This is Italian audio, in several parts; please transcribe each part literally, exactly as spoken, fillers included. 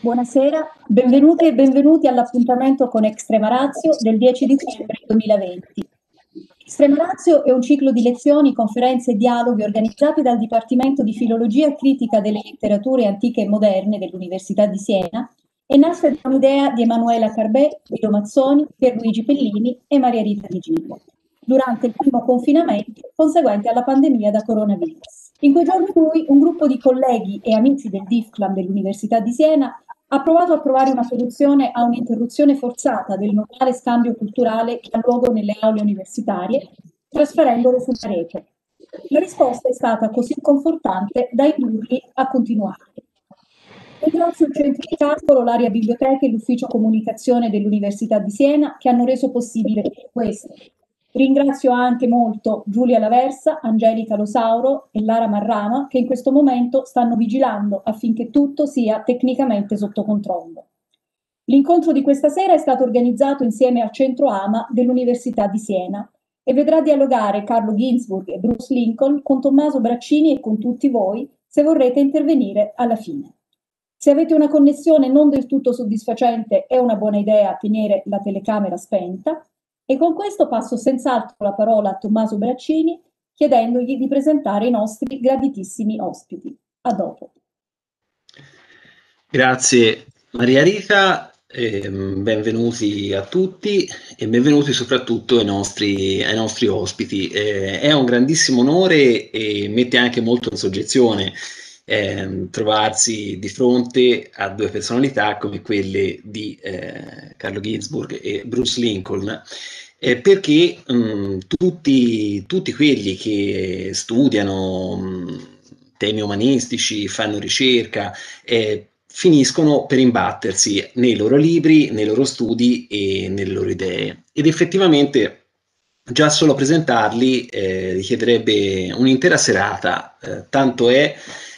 Buonasera, benvenute e benvenuti all'appuntamento con Extrema Ratio del dieci dicembre duemilaventi. Extrema Ratio è un ciclo di lezioni, conferenze e dialoghi organizzati dal Dipartimento di Filologia e Critica delle Letterature Antiche e Moderne dell'Università di Siena e nasce da un'idea di Emanuela Carbè, Guido Mazzoni, Pierluigi Pellini e Maria Rita Di Gillo, durante il primo confinamento conseguente alla pandemia da coronavirus. In quei giorni lui, un gruppo di colleghi e amici del DIFCLAM dell'Università di Siena ha provato a trovare una soluzione a un'interruzione forzata del normale scambio culturale che ha luogo nelle aule universitarie, trasferendolo sulla rete. La risposta è stata così confortante da indurli a continuare. Ringrazio il Centro di Calcolo, l'area biblioteche e l'Ufficio Comunicazione dell'Università di Siena che hanno reso possibile questo. Ringrazio anche molto Giulia Laversa, Angelica Losauro e Lara Marrama che in questo momento stanno vigilando affinché tutto sia tecnicamente sotto controllo. L'incontro di questa sera è stato organizzato insieme al Centro AMA dell'Università di Siena e vedrà dialogare Carlo Ginzburg e Bruce Lincoln con Tommaso Braccini e con tutti voi se vorrete intervenire alla fine. Se avete una connessione non del tutto soddisfacente è una buona idea tenere la telecamera spenta. E con questo passo senz'altro la parola a Tommaso Braccini, chiedendogli di presentare i nostri graditissimi ospiti. A dopo. Grazie Maria Rita, eh, benvenuti a tutti e benvenuti soprattutto ai nostri, ai nostri ospiti. Eh, è un grandissimo onore e mette anche molto in soggezione eh, trovarsi di fronte a due personalità come quelle di eh, Carlo Ginzburg e Bruce Lincoln. Eh, perché mh, tutti, tutti quelli che studiano mh, temi umanistici, fanno ricerca, eh, finiscono per imbattersi nei loro libri, nei loro studi e nelle loro idee. Ed effettivamente già solo presentarli eh, richiederebbe un'intera serata, eh, tanto è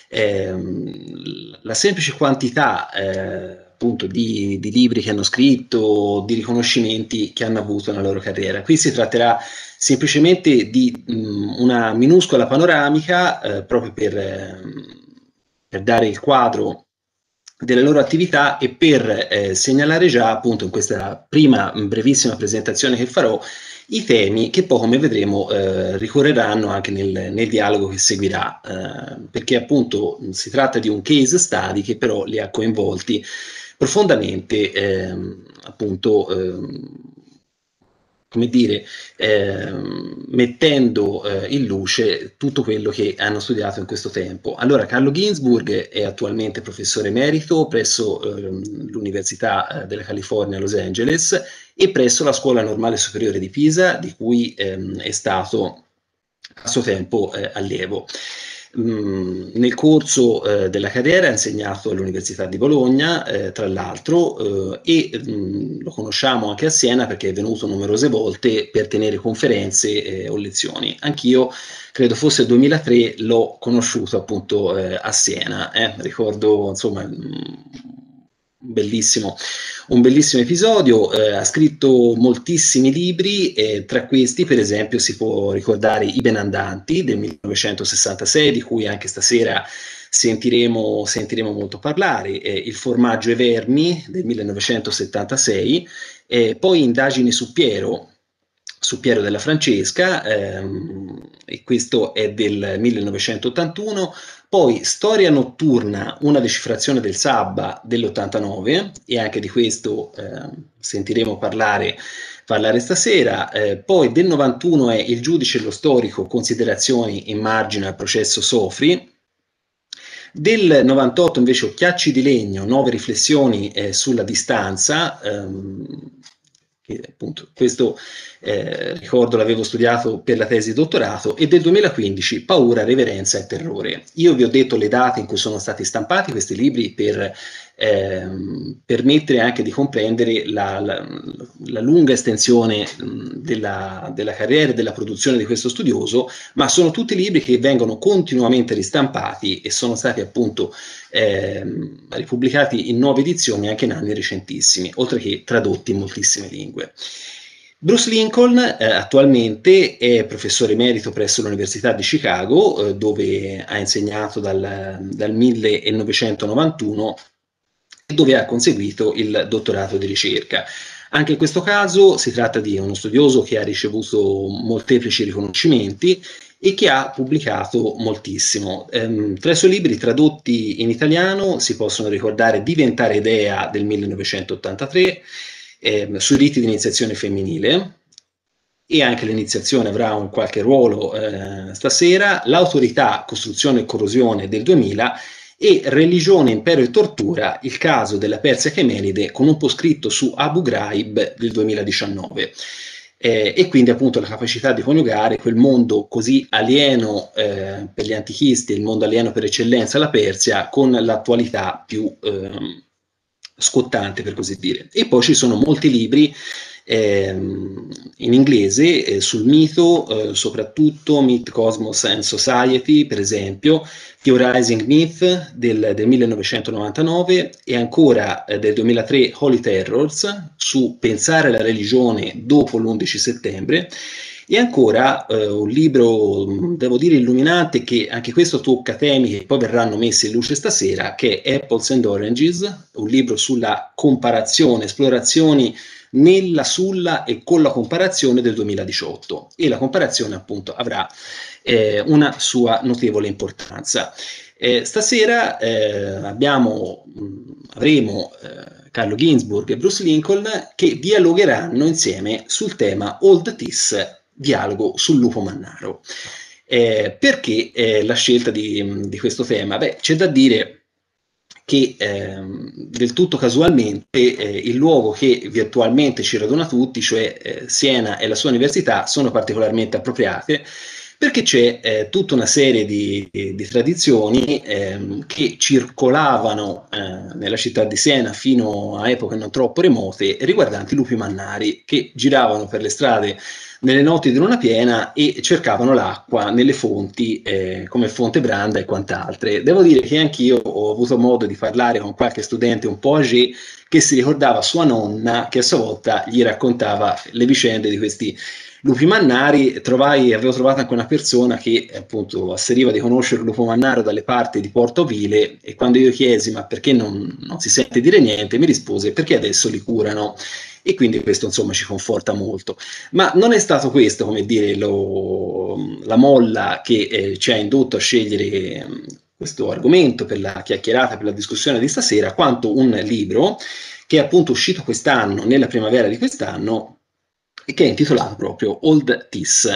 ehm, la semplice quantità eh, appunto di, di libri che hanno scritto, di riconoscimenti che hanno avuto nella loro carriera. Qui si tratterà semplicemente di mh, una minuscola panoramica eh, proprio per, eh, per dare il quadro delle loro attività e per eh, segnalare già appunto in questa prima brevissima presentazione che farò i temi che poi come vedremo eh, ricorreranno anche nel, nel dialogo che seguirà eh, perché appunto si tratta di un case study che però li ha coinvolti profondamente ehm, appunto ehm, come dire, eh, mettendo eh, in luce tutto quello che hanno studiato in questo tempo. Allora, Carlo Ginzburg è attualmente professore emerito presso eh, l'Università della California a Los Angeles e presso la Scuola Normale Superiore di Pisa, di cui ehm, è stato a suo tempo eh, allievo. Mm, nel corso eh, della carriera ha insegnato all'Università di Bologna, eh, tra l'altro, eh, e mm, lo conosciamo anche a Siena perché è venuto numerose volte per tenere conferenze eh, o lezioni. Anch'io, credo fosse il duemilatré, l'ho conosciuto appunto eh, a Siena. Eh. Ricordo, insomma, mm, bellissimo, un bellissimo episodio, eh, ha scritto moltissimi libri, eh, tra questi per esempio si può ricordare I Benandanti del millenovecentosessantasei, di cui anche stasera sentiremo, sentiremo molto parlare, eh, Il Formaggio e Vermi del millenovecentosettantasei, eh, poi Indagini su Piero, su Piero della Francesca, ehm, e questo è del millenovecentottantuno, poi Storia notturna, una decifrazione del Sabba dell'ottantanove, e anche di questo eh, sentiremo parlare, parlare stasera, eh, poi del novantuno è Il giudice e lo storico, considerazioni in margine al processo Sofri, del novantotto invece Occhiacci di legno, nuove riflessioni eh, sulla distanza, ehm, che appunto questo eh, ricordo l'avevo studiato per la tesi di dottorato, e del duemilaquindici Paura, reverenza e terrore. Io vi ho detto le date in cui sono stati stampati questi libri per ehm, permettere anche di comprendere la, la, la lunga estensione della, della carriera e della produzione di questo studioso, ma sono tutti libri che vengono continuamente ristampati e sono stati appunto ehm, ripubblicati in nuove edizioni anche in anni recentissimi, oltre che tradotti in moltissime lingue. Bruce Lincoln eh, attualmente è professore emerito presso l'Università di Chicago, eh, dove ha insegnato dal, dal millenovecentonovantuno dove ha conseguito il dottorato di ricerca. Anche in questo caso si tratta di uno studioso che ha ricevuto molteplici riconoscimenti e che ha pubblicato moltissimo. Ehm, tra i suoi libri tradotti in italiano si possono ricordare Diventare idea del millenovecentottantatré, ehm, sui riti di iniziazione femminile, e anche l'iniziazione avrà un qualche ruolo eh, stasera, L'autorità, costruzione e corrosione del duemila, e Religione, impero e tortura, il caso della Persia Chemenide, con un poscritto su Abu Ghraib del duemiladiciannove. Eh, e quindi appunto la capacità di coniugare quel mondo così alieno eh, per gli antichisti, il mondo alieno per eccellenza, la Persia, con l'attualità più eh, scottante, per così dire. E poi ci sono molti libri ehm, in inglese eh, sul mito, eh, soprattutto Myth, Cosmos and Society, per esempio, Theorizing Myth del, del millenovecentonovantanove, e ancora eh, del duemilatré Holy Terrors, su pensare la religione dopo l'undici settembre, e ancora eh, un libro, devo dire, illuminante, che anche questo tocca temi che poi verranno messi in luce stasera, che è Apples and Oranges, un libro sulla comparazione, esplorazioni nella, sulla e con la comparazione del duemiladiciotto, e la comparazione appunto avrà eh, una sua notevole importanza. Eh, stasera eh, abbiamo, mh, avremo eh, Carlo Ginzburg e Bruce Lincoln che dialogheranno insieme sul tema Old Tis, dialogo sul lupo mannaro. Eh, perché eh, la scelta di, di questo tema? Beh, c'è da dire che eh, del tutto casualmente eh, il luogo che virtualmente ci raduna tutti, cioè eh, Siena e la sua università, sono particolarmente appropriate, perché c'è eh, tutta una serie di, di, di tradizioni eh, che circolavano eh, nella città di Siena fino a epoche non troppo remote, riguardanti i lupi mannari che giravano per le strade nelle notti di luna piena e cercavano l'acqua nelle fonti eh, come Fonte Branda e quant'altre. Devo dire che anch'io ho avuto modo di parlare con qualche studente un po' âgé che si ricordava sua nonna che a sua volta gli raccontava le vicende di questi lupi mannari. Trovai, avevo trovato anche una persona che appunto asseriva di conoscere il lupo mannaro dalle parti di Porto Vile, e quando io chiesi ma perché non, non si sente dire niente, mi rispose perché adesso li curano. E quindi questo insomma ci conforta molto. Ma non è stato questo, come dire, lo, la molla che eh, ci ha indotto a scegliere eh, questo argomento per la chiacchierata, per la discussione di stasera, quanto un libro che è appunto uscito quest'anno, nella primavera di quest'anno, e che è intitolato proprio Old Tis.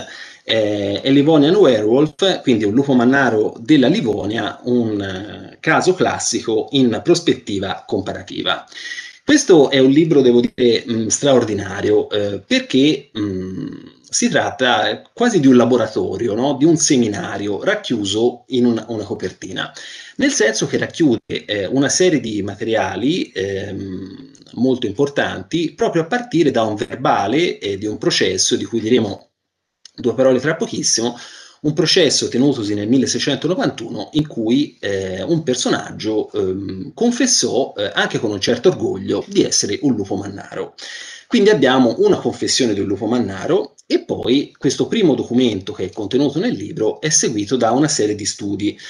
Eh, è Livonian Werewolf, quindi un lupo mannaro della Livonia, un eh, caso classico in prospettiva comparativa. Questo è un libro, devo dire, mh, straordinario, eh, perché mh, si tratta quasi di un laboratorio, no? Di un seminario racchiuso in una, una copertina, nel senso che racchiude eh, una serie di materiali ehm, molto importanti, proprio a partire da un verbale e di un processo di cui diremo due parole tra pochissimo, un processo tenutosi nel milleseicentonovantuno in cui eh, un personaggio ehm, confessò, eh, anche con un certo orgoglio, di essere un lupo mannaro. Quindi abbiamo una confessione di un lupo mannaro, e poi questo primo documento che è contenuto nel libro è seguito da una serie di studi,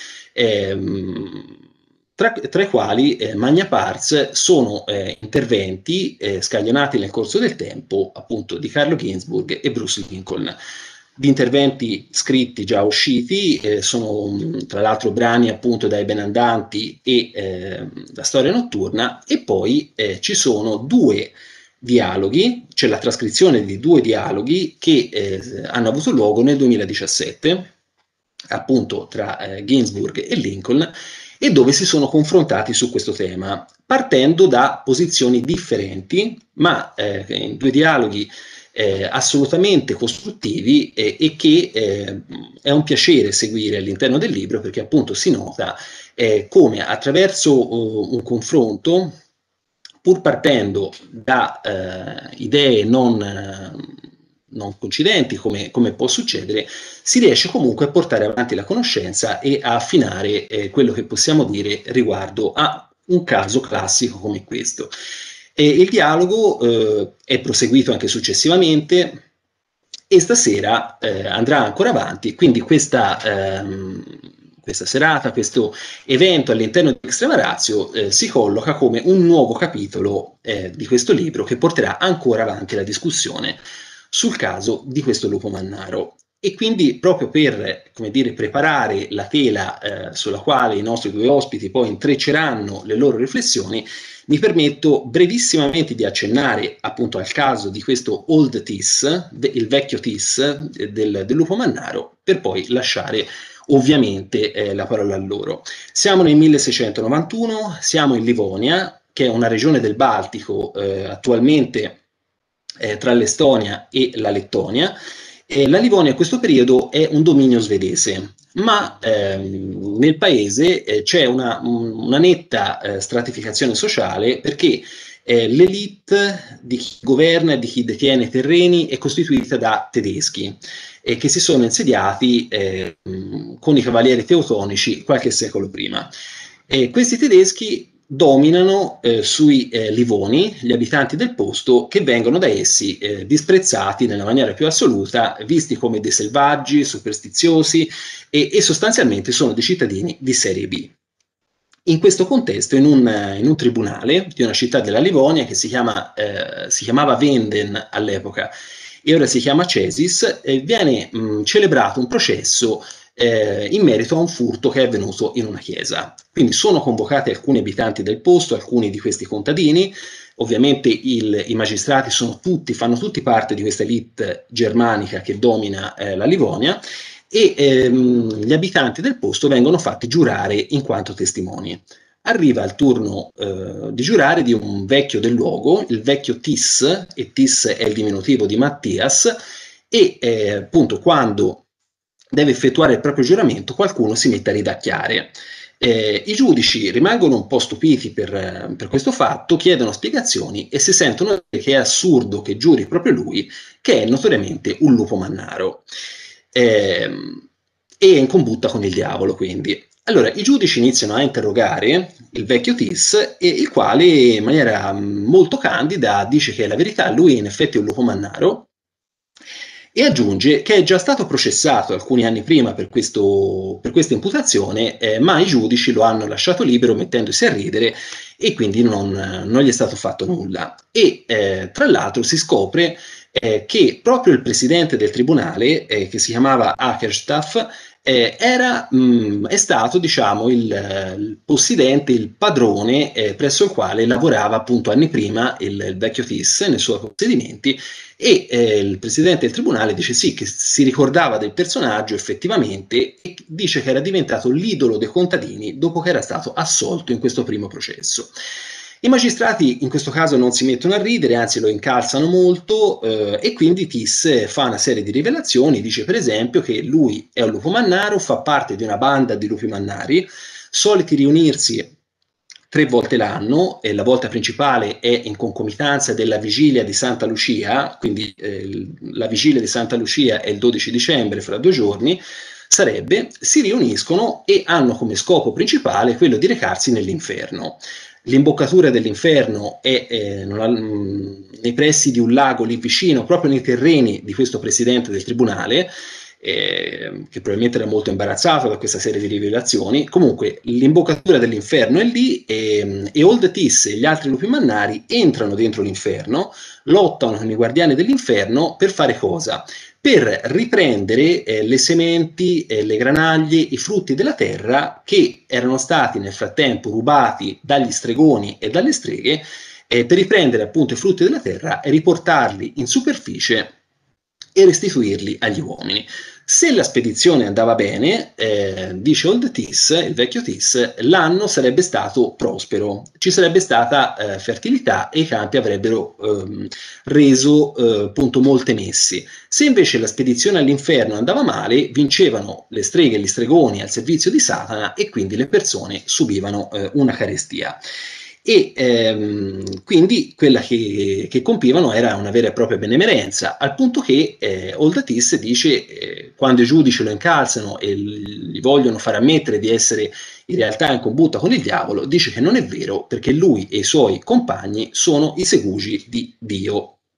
ehm, tra, tra i quali eh, magna pars sono eh, interventi eh, scaglionati nel corso del tempo, appunto, di Carlo Ginzburg e Bruce Lincoln. Di interventi scritti già usciti, eh, sono tra l'altro brani appunto dai Benandanti e eh, da Storia Notturna, e poi eh, ci sono due dialoghi, c'è la trascrizione di due dialoghi che eh, hanno avuto luogo nel duemiladiciassette, appunto tra eh, Ginzburg e Lincoln, e dove si sono confrontati su questo tema, partendo da posizioni differenti, ma eh, in due dialoghi Eh, assolutamente costruttivi, eh, e che eh, è un piacere seguire all'interno del libro, perché appunto si nota eh, come attraverso uh, un confronto, pur partendo da eh, idee non, eh, non coincidenti, come, come può succedere, si riesce comunque a portare avanti la conoscenza e a affinare eh, quello che possiamo dire riguardo a un caso classico come questo. E il dialogo eh, è proseguito anche successivamente, e stasera eh, andrà ancora avanti, quindi questa, ehm, questa serata, questo evento all'interno di Extrema Ratio eh, si colloca come un nuovo capitolo eh, di questo libro che porterà ancora avanti la discussione sul caso di questo lupo mannaro. E quindi proprio per, come dire, preparare la tela eh, sulla quale i nostri due ospiti poi intrecceranno le loro riflessioni, mi permetto brevissimamente di accennare appunto al caso di questo Old Tis, il vecchio Tis del, del lupo mannaro, per poi lasciare ovviamente eh, la parola a loro. Siamo nel milleseicentonovantuno, siamo in Livonia, che è una regione del Baltico eh, attualmente eh, tra l'Estonia e la Lettonia. Eh, la Livonia a questo periodo è un dominio svedese, ma ehm, nel paese eh, c'è una, una netta eh, stratificazione sociale perché eh, l'elite di chi governa e di chi detiene i terreni è costituita da tedeschi eh, che si sono insediati eh, con i cavalieri teutonici qualche secolo prima. E questi tedeschi dominano eh, sui eh, Livoni, gli abitanti del posto, che vengono da essi eh, disprezzati nella maniera più assoluta, visti come dei selvaggi, superstiziosi e, e sostanzialmente sono dei cittadini di serie B. In questo contesto, in un, in un tribunale di una città della Livonia che si, chiama, eh, si chiamava Venden all'epoca e ora si chiama Cesis, eh, viene mh, celebrato un processo Eh, in merito a un furto che è avvenuto in una chiesa. Quindi sono convocati alcuni abitanti del posto, alcuni di questi contadini, ovviamente il, i magistrati sono tutti, fanno tutti parte di questa elite germanica che domina eh, la Livonia e ehm, gli abitanti del posto vengono fatti giurare in quanto testimoni. Arriva il turno eh, di giurare di un vecchio del luogo, il vecchio Tis, e Tis è il diminutivo di Mattias, e eh, appunto quando deve effettuare il proprio giuramento, qualcuno si mette a ridacchiare. Eh, I giudici rimangono un po' stupiti per, per questo fatto, chiedono spiegazioni e si sentono dire che è assurdo che giuri proprio lui, che è notoriamente un lupo mannaro. Eh, e è in combutta con il diavolo, quindi. Allora, i giudici iniziano a interrogare il vecchio Tis, e il quale in maniera molto candida dice che la verità, lui in effetti è un lupo mannaro, e aggiunge che è già stato processato alcuni anni prima per, questo, per questa imputazione, eh, ma i giudici lo hanno lasciato libero mettendosi a ridere e quindi non, non gli è stato fatto nulla. E eh, tra l'altro si scopre eh, che proprio il presidente del tribunale, eh, che si chiamava Akerstaff, eh, era, mh, è stato diciamo il, il possidente, il padrone eh, presso il quale lavorava appunto anni prima il, il vecchio Tis nei suoi possedimenti. E eh, il presidente del tribunale dice sì, che si ricordava del personaggio effettivamente e dice che era diventato l'idolo dei contadini dopo che era stato assolto in questo primo processo. I magistrati in questo caso non si mettono a ridere, anzi lo incalzano molto eh, e quindi Tis fa una serie di rivelazioni, dice per esempio che lui è un lupo mannaro, fa parte di una banda di lupi mannari, soliti riunirsi tre volte l'anno, e la volta principale è in concomitanza della vigilia di Santa Lucia, quindi eh, la vigilia di Santa Lucia è il dodici dicembre, fra due giorni, sarebbe, si riuniscono e hanno come scopo principale quello di recarsi nell'inferno. L'imboccatura dell'inferno è eh, nei pressi di un lago lì vicino, proprio nei terreni di questo presidente del tribunale, Eh, che probabilmente era molto imbarazzato da questa serie di rivelazioni. Comunque l'imboccatura dell'inferno è lì e, e Old Tis e gli altri lupi mannari entrano dentro l'inferno, lottano con i guardiani dell'inferno per fare cosa? Per riprendere eh, le sementi, eh, le granaglie, i frutti della terra che erano stati nel frattempo rubati dagli stregoni e dalle streghe, eh, per riprendere appunto i frutti della terra e riportarli in superficie e restituirli agli uomini. Se la spedizione andava bene, eh, dice Old Tis, il vecchio Tis, l'anno sarebbe stato prospero, ci sarebbe stata eh, fertilità e i campi avrebbero ehm, reso eh, appunto molte messi. Se invece la spedizione all'inferno andava male, vincevano le streghe e gli stregoni al servizio di Satana e quindi le persone subivano eh, una carestia. E ehm, quindi quella che, che compivano era una vera e propria benemerenza, al punto che eh, Old Tis dice, eh, quando i giudici lo incalzano e gli vogliono far ammettere di essere in realtà in combutta con il diavolo, dice che non è vero perché lui e i suoi compagni sono i segugi di Dio.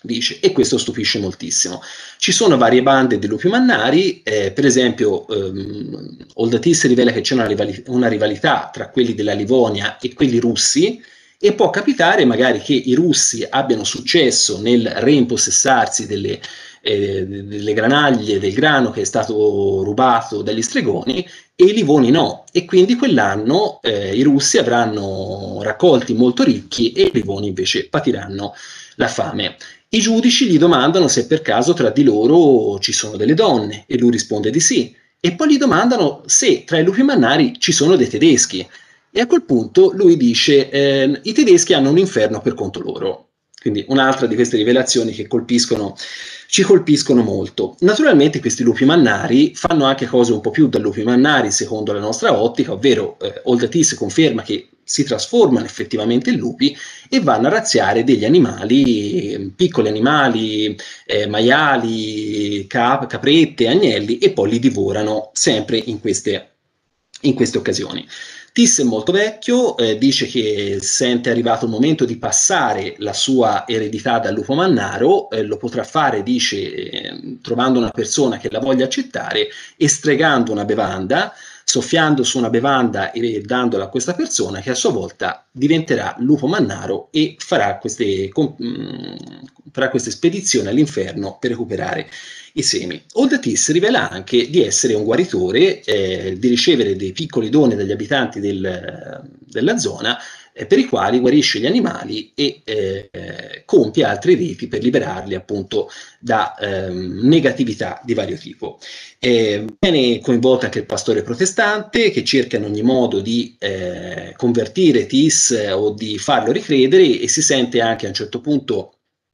dice, e questo stupisce moltissimo. Ci sono varie bande di lupi mannari, eh, per esempio ehm, Old Tis rivela che c'è una, rivali una rivalità tra quelli della Livonia e quelli russi, e può capitare magari che i russi abbiano successo nel reimpossessarsi delle, eh, delle granaglie del grano che è stato rubato dagli stregoni, e i livoni no, e quindi quell'anno eh, i russi avranno raccolti molto ricchi e i livoni invece patiranno la fame. I giudici gli domandano se per caso tra di loro ci sono delle donne, e lui risponde di sì, e poi gli domandano se tra i lupi mannari ci sono dei tedeschi, e a quel punto lui dice eh, i tedeschi hanno un inferno per conto loro. Quindi un'altra di queste rivelazioni che colpiscono, ci colpiscono molto. Naturalmente questi lupi mannari fanno anche cose un po' più da lupi mannari secondo la nostra ottica, ovvero eh, Old Tis conferma che si trasformano effettivamente in lupi e vanno a razziare degli animali, piccoli animali, eh, maiali, cap caprette, agnelli, e poi li divorano sempre in queste, in queste occasioni. Tis è molto vecchio, eh, dice che sente arrivato il momento di passare la sua eredità dal lupo mannaro, eh, lo potrà fare, dice, eh, trovando una persona che la voglia accettare e stregando una bevanda, soffiando su una bevanda e dandola a questa persona, che a sua volta diventerà lupo mannaro e farà queste, farà queste spedizioni all'inferno per recuperare i semi. Old Tis rivela anche di essere un guaritore, eh, di ricevere dei piccoli doni dagli abitanti del, della zona, eh, per i quali guarisce gli animali e eh, compie altri riti per liberarli appunto da ehm, negatività di vario tipo. Eh, viene coinvolto anche il pastore protestante, che cerca in ogni modo di eh, convertire Tis eh, o di farlo ricredere, e si sente anche a un certo punto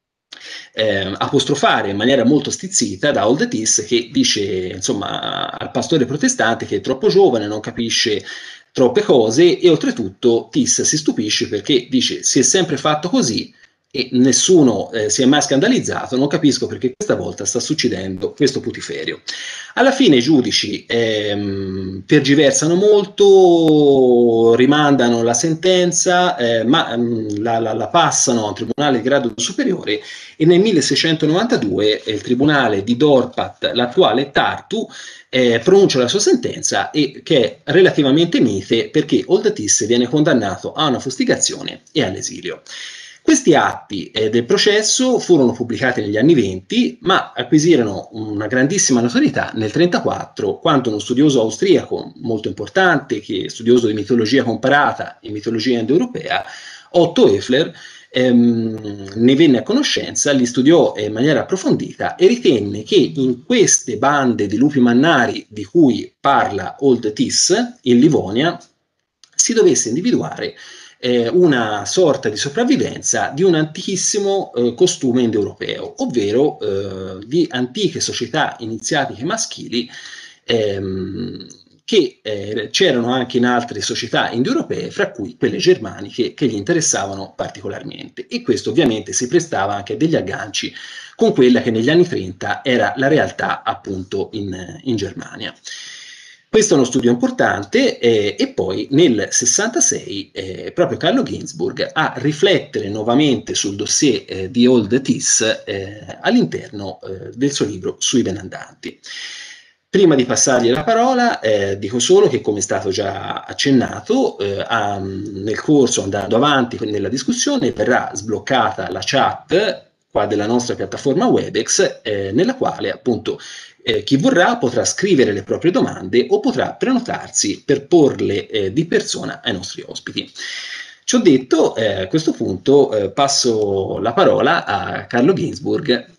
eh, apostrofare in maniera molto stizzita da Old Tis, che dice insomma al pastore protestante che è troppo giovane, non capisce troppe cose, e oltretutto Tis si stupisce perché dice si è sempre fatto così e nessuno eh, si è mai scandalizzato, non capisco perché questa volta sta succedendo questo putiferio. Alla fine i giudici ehm, tergiversano molto, rimandano la sentenza, eh, ma ehm, la, la, la passano a un tribunale di grado superiore, e nel milleseicentonovantadue eh, il tribunale di Dorpat, l'attuale Tartu, eh, pronuncia la sua sentenza, e che è relativamente mite perché Old Tis viene condannato a una fustigazione e all'esilio. Questi atti eh, del processo furono pubblicati negli anni venti, ma acquisirono una grandissima notorietà nel millenovecentotrentaquattro, quando uno studioso austriaco molto importante, che è studioso di mitologia comparata e mitologia indoeuropea, Otto Effler, ehm, ne venne a conoscenza, li studiò in maniera approfondita e ritenne che in queste bande di lupi mannari di cui parla Old Tis in Livonia si dovesse individuare eh, una sorta di sopravvivenza di un antichissimo eh, costume indoeuropeo, ovvero eh, di antiche società iniziatiche maschili ehm, che eh, c'erano anche in altre società indoeuropee, fra cui quelle germaniche, che gli interessavano particolarmente. E questo ovviamente si prestava anche a degli agganci con quella che negli anni trenta era la realtà appunto in, in Germania. Questo è uno studio importante eh, e poi nel sessantasei eh, proprio Carlo Ginzburg a riflettere nuovamente sul dossier eh, di Old Tis eh, all'interno eh, del suo libro sui benandanti. Prima di passargli la parola eh, dico solo che, come è stato già accennato, eh, a, nel corso, andando avanti nella discussione, verrà sbloccata la chat qua della nostra piattaforma Webex, eh, nella quale appunto Eh, chi vorrà potrà scrivere le proprie domande o potrà prenotarsi per porle eh, di persona ai nostri ospiti. Ciò detto, eh, a questo punto eh, passo la parola a Carlo Ginzburg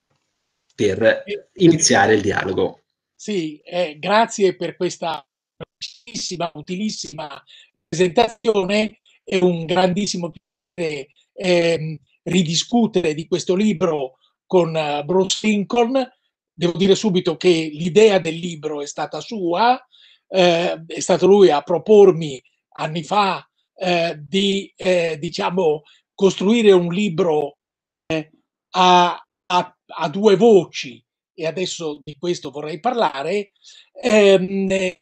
per iniziare il dialogo. Sì, eh, grazie per questa utilissima, utilissima presentazione. È un grandissimo piacere eh, ridiscutere di questo libro con uh, Bruce Lincoln. Devo dire subito che l'idea del libro è stata sua, eh, è stato lui a propormi anni fa eh, di eh, diciamo costruire un libro eh, a, a, a due voci, e adesso di questo vorrei parlare. Ehm, e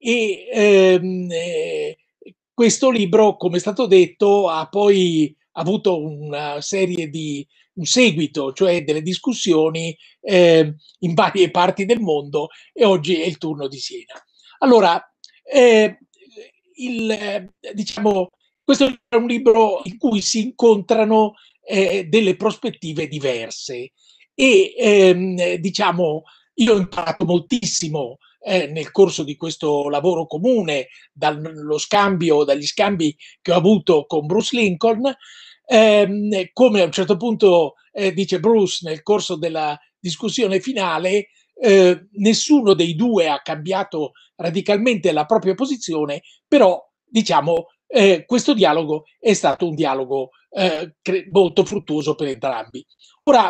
ehm, eh, questo libro, come è stato detto, ha poi avuto una serie di un seguito, cioè delle discussioni eh, in varie parti del mondo, e oggi è il turno di Siena. Allora, eh, il, eh, diciamo, questo è un libro in cui si incontrano eh, delle prospettive diverse e ehm, diciamo, io ho imparato moltissimo eh, nel corso di questo lavoro comune, dallo scambio, dagli scambi che ho avuto con Bruce Lincoln, ehm, come a un certo punto eh, dice Bruce nel corso della discussione finale, eh, nessuno dei due ha cambiato radicalmente la propria posizione, però diciamo eh, questo dialogo è stato un dialogo eh, molto fruttuoso per entrambi. Ora,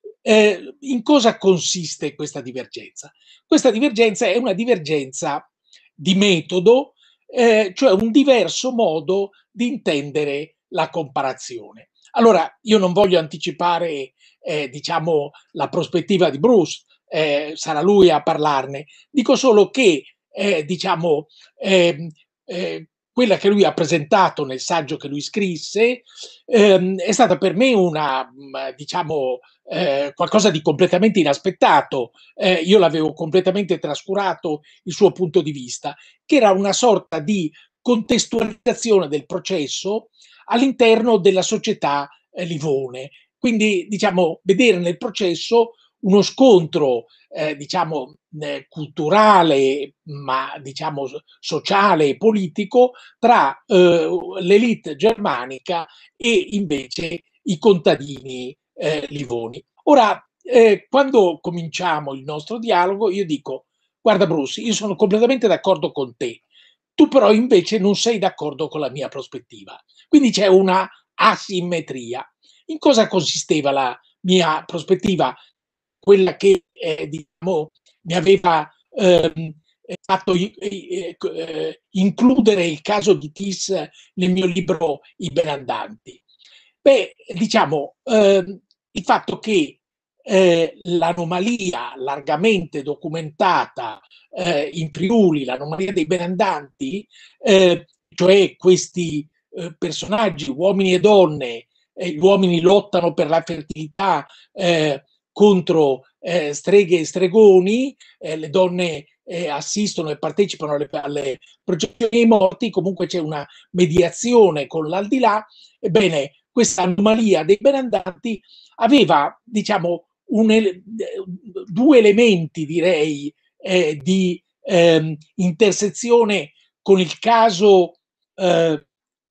eh, in cosa consiste questa divergenza? Questa divergenza è una divergenza di metodo, eh, cioè un diverso modo di intendere la comparazione. Allora, io non voglio anticipare, eh, diciamo, la prospettiva di Bruce, eh, sarà lui a parlarne. Dico solo che, eh, diciamo, eh, eh, quella che lui ha presentato nel saggio che lui scrisse ehm, è stata per me una, diciamo, eh, qualcosa di completamente inaspettato. Eh, io l'avevo completamente trascurato il suo punto di vista, che era una sorta di contestualizzazione del processo all'interno della società eh, livone. Quindi, diciamo, vedere nel processo uno scontro, eh, diciamo, eh, culturale, ma diciamo sociale e politico tra eh, l'elite germanica e invece i contadini eh, livoni. Ora, eh, quando cominciamo il nostro dialogo, io dico: guarda Bruce, io sono completamente d'accordo con te, tu però invece non sei d'accordo con la mia prospettiva. Quindi c'è una asimmetria. In cosa consisteva la mia prospettiva? Quella che eh, diciamo, mi aveva ehm, fatto eh, eh, includere il caso di Tis nel mio libro I Benandanti. Beh, diciamo, ehm, il fatto che eh, l'anomalia largamente documentata eh, in Friuli, l'anomalia dei benandanti, eh, cioè questi eh, personaggi, uomini e donne, eh, gli uomini lottano per la fertilità eh, contro eh, streghe e stregoni, eh, le donne eh, assistono e partecipano alle, alle processioni dei morti, comunque c'è una mediazione con l'aldilà. Ebbene, questa anomalia dei benandanti aveva, diciamo, un ele- due elementi, direi, eh, di ehm, intersezione con il caso eh,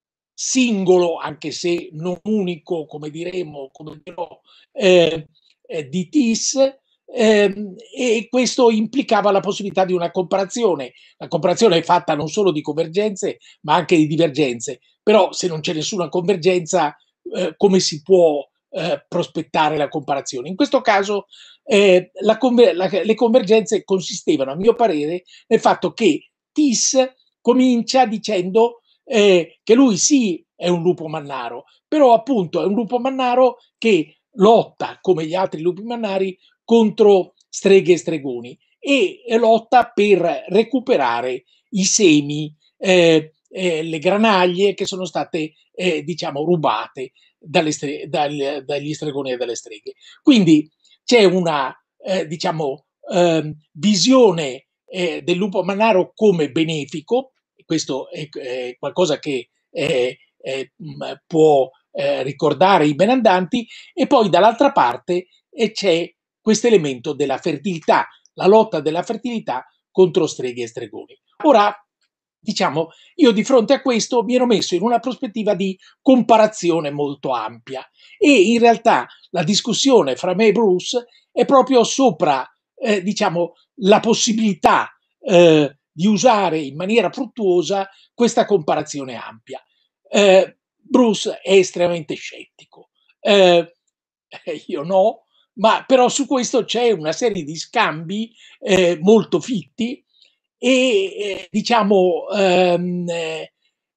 singolo, anche se non unico, come diremo, come dirò, eh, eh, di Tis, ehm, e questo implicava la possibilità di una comparazione. La comparazione è fatta non solo di convergenze, ma anche di divergenze. Però se non c'è nessuna convergenza, eh, come si può eh, prospettare la comparazione? In questo caso eh, la conver- la, le convergenze consistevano, a mio parere, nel fatto che Tis comincia dicendo eh, che lui sì è un lupo mannaro, però appunto è un lupo mannaro che lotta, come gli altri lupi mannari, contro streghe e stregoni e lotta per recuperare i semi, eh, eh, le granaglie che sono state, eh, diciamo, rubate dalle stre- dal, dagli stregoni e dalle streghe. Quindi c'è una, eh, diciamo, eh, visione eh, del lupo mannaro come benefico. Questo è, è qualcosa che eh, eh, può eh, ricordare i benandanti, e poi dall'altra parte eh, c'è questo elemento della fertilità, la lotta della fertilità contro streghe e stregoni. Ora, diciamo, io di fronte a questo mi ero messo in una prospettiva di comparazione molto ampia, e in realtà la discussione fra me e Bruce è proprio sopra, eh, diciamo, la possibilità eh, di usare in maniera fruttuosa questa comparazione ampia. Eh, Bruce è estremamente scettico, eh, io no, ma però su questo c'è una serie di scambi eh, molto fitti, e eh, diciamo ehm, eh,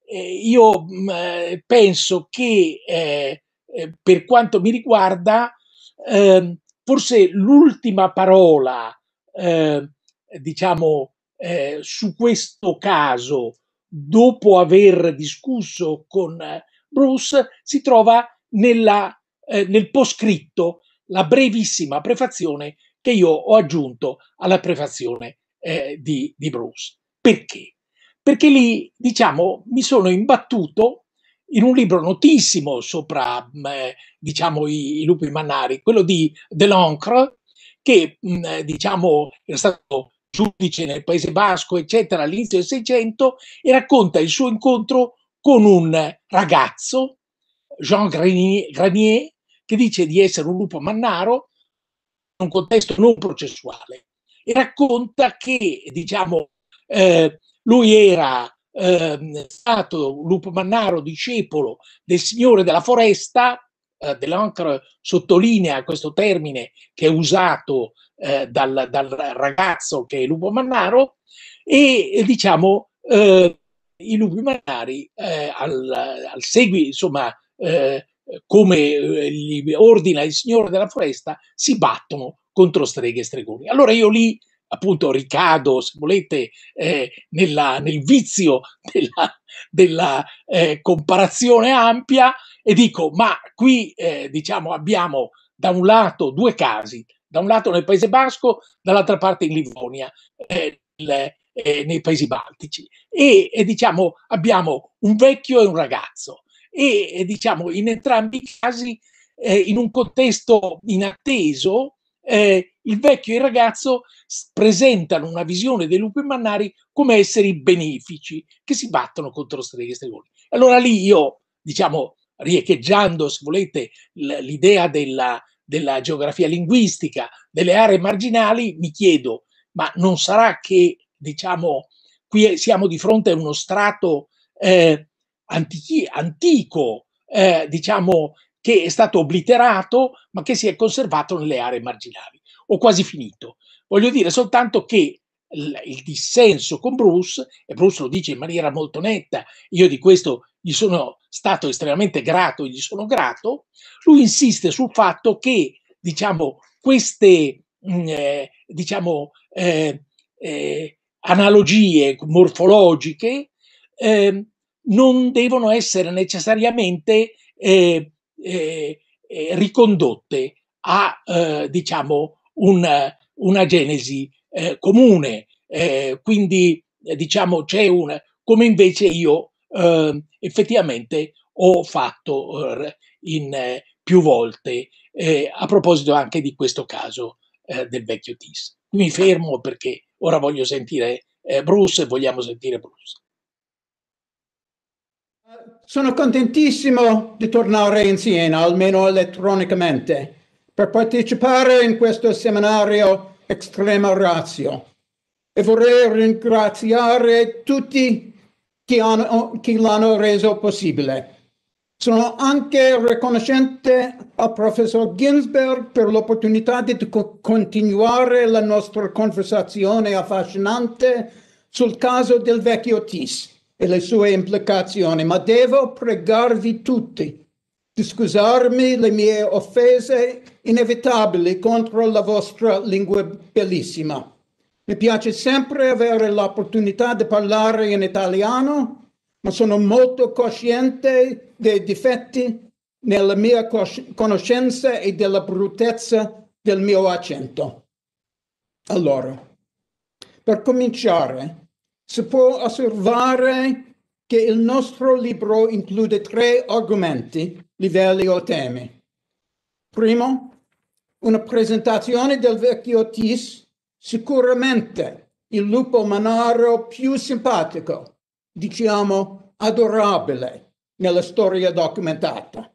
io mh, penso che eh, eh, per quanto mi riguarda eh, forse l'ultima parola eh, diciamo eh, su questo caso, dopo aver discusso con Bruce, si trova nella eh, nel poscritto la brevissima prefazione che io ho aggiunto alla prefazione eh, di, di Bruce. Perché? Perché lì, diciamo, mi sono imbattuto in un libro notissimo sopra, eh, diciamo, i, i lupi mannari, quello di Delancre, che, mh, diciamo, era stato giudice nel Paese Basco, eccetera, all'inizio del Seicento, e racconta il suo incontro con un ragazzo, Jean Granier, che dice di essere un lupo mannaro in un contesto non processuale, e racconta che, diciamo, eh, lui era eh, stato un lupo mannaro discepolo del Signore della Foresta. eh, Delancre sottolinea questo termine che è usato eh, dal, dal ragazzo che è lupo mannaro, e, e diciamo eh, i lupi mannari eh, al, al segui, insomma, eh, come eh, gli ordina il Signore della Foresta, si battono contro streghe e stregoni. Allora io lì appunto ricado, se volete, eh, nella, nel vizio della, della eh, comparazione ampia, e dico, ma qui eh, diciamo abbiamo da un lato due casi, da un lato nel Paese Basco, dall'altra parte in Livonia, eh, il, eh, nei Paesi Baltici, e, e diciamo abbiamo un vecchio e un ragazzo, e, e diciamo in entrambi i casi eh, in un contesto inatteso eh, il vecchio e il ragazzo presentano una visione dei lupi mannari come esseri benefici che si battono contro streghe e stregoni. Allora lì io, diciamo, riecheggiando, se volete, l'idea della, della geografia linguistica delle aree marginali, mi chiedo, ma non sarà che, diciamo, qui siamo di fronte a uno strato eh, antichi, antico, eh, diciamo, che è stato obliterato, ma che si è conservato nelle aree marginali. Ho quasi finito. Voglio dire soltanto che il, il dissenso con Bruce, e Bruce lo dice in maniera molto netta, io di questo gli sono stato estremamente grato e gli sono grato, lui insiste sul fatto che, diciamo, queste, mh, eh, diciamo, eh, eh, analogie morfologiche eh, non devono essere necessariamente eh, eh, eh, ricondotte a eh, diciamo un, una genesi eh, comune, eh, quindi eh, diciamo c'è un, come invece io eh, effettivamente ho fatto eh, in eh, più volte eh, a proposito anche di questo caso eh, del vecchio Tis. Mi fermo perché ora voglio sentire eh, Bruce e vogliamo sentire Bruce. Sono contentissimo di tornare in Siena, almeno elettronicamente, per partecipare in questo seminario Extrema Ratio. E vorrei ringraziare tutti chi, hanno, chi l'hanno reso possibile. Sono anche riconoscente al professor Ginsberg per l'opportunità di co- continuare la nostra conversazione affascinante sul caso del vecchio Tis e le sue implicazioni, ma devo pregarvi tutti di scusarmi le mie offese inevitabili contro la vostra lingua bellissima. Mi piace sempre avere l'opportunità di parlare in italiano, ma sono molto cosciente dei difetti nella mia conoscenza e della bruttezza del mio accento. Allora, per cominciare, si può osservare che il nostro libro include tre argomenti, livelli o temi. Primo, una presentazione del vecchio Tis, sicuramente il lupo mannaro più simpatico, diciamo adorabile, nella storia documentata.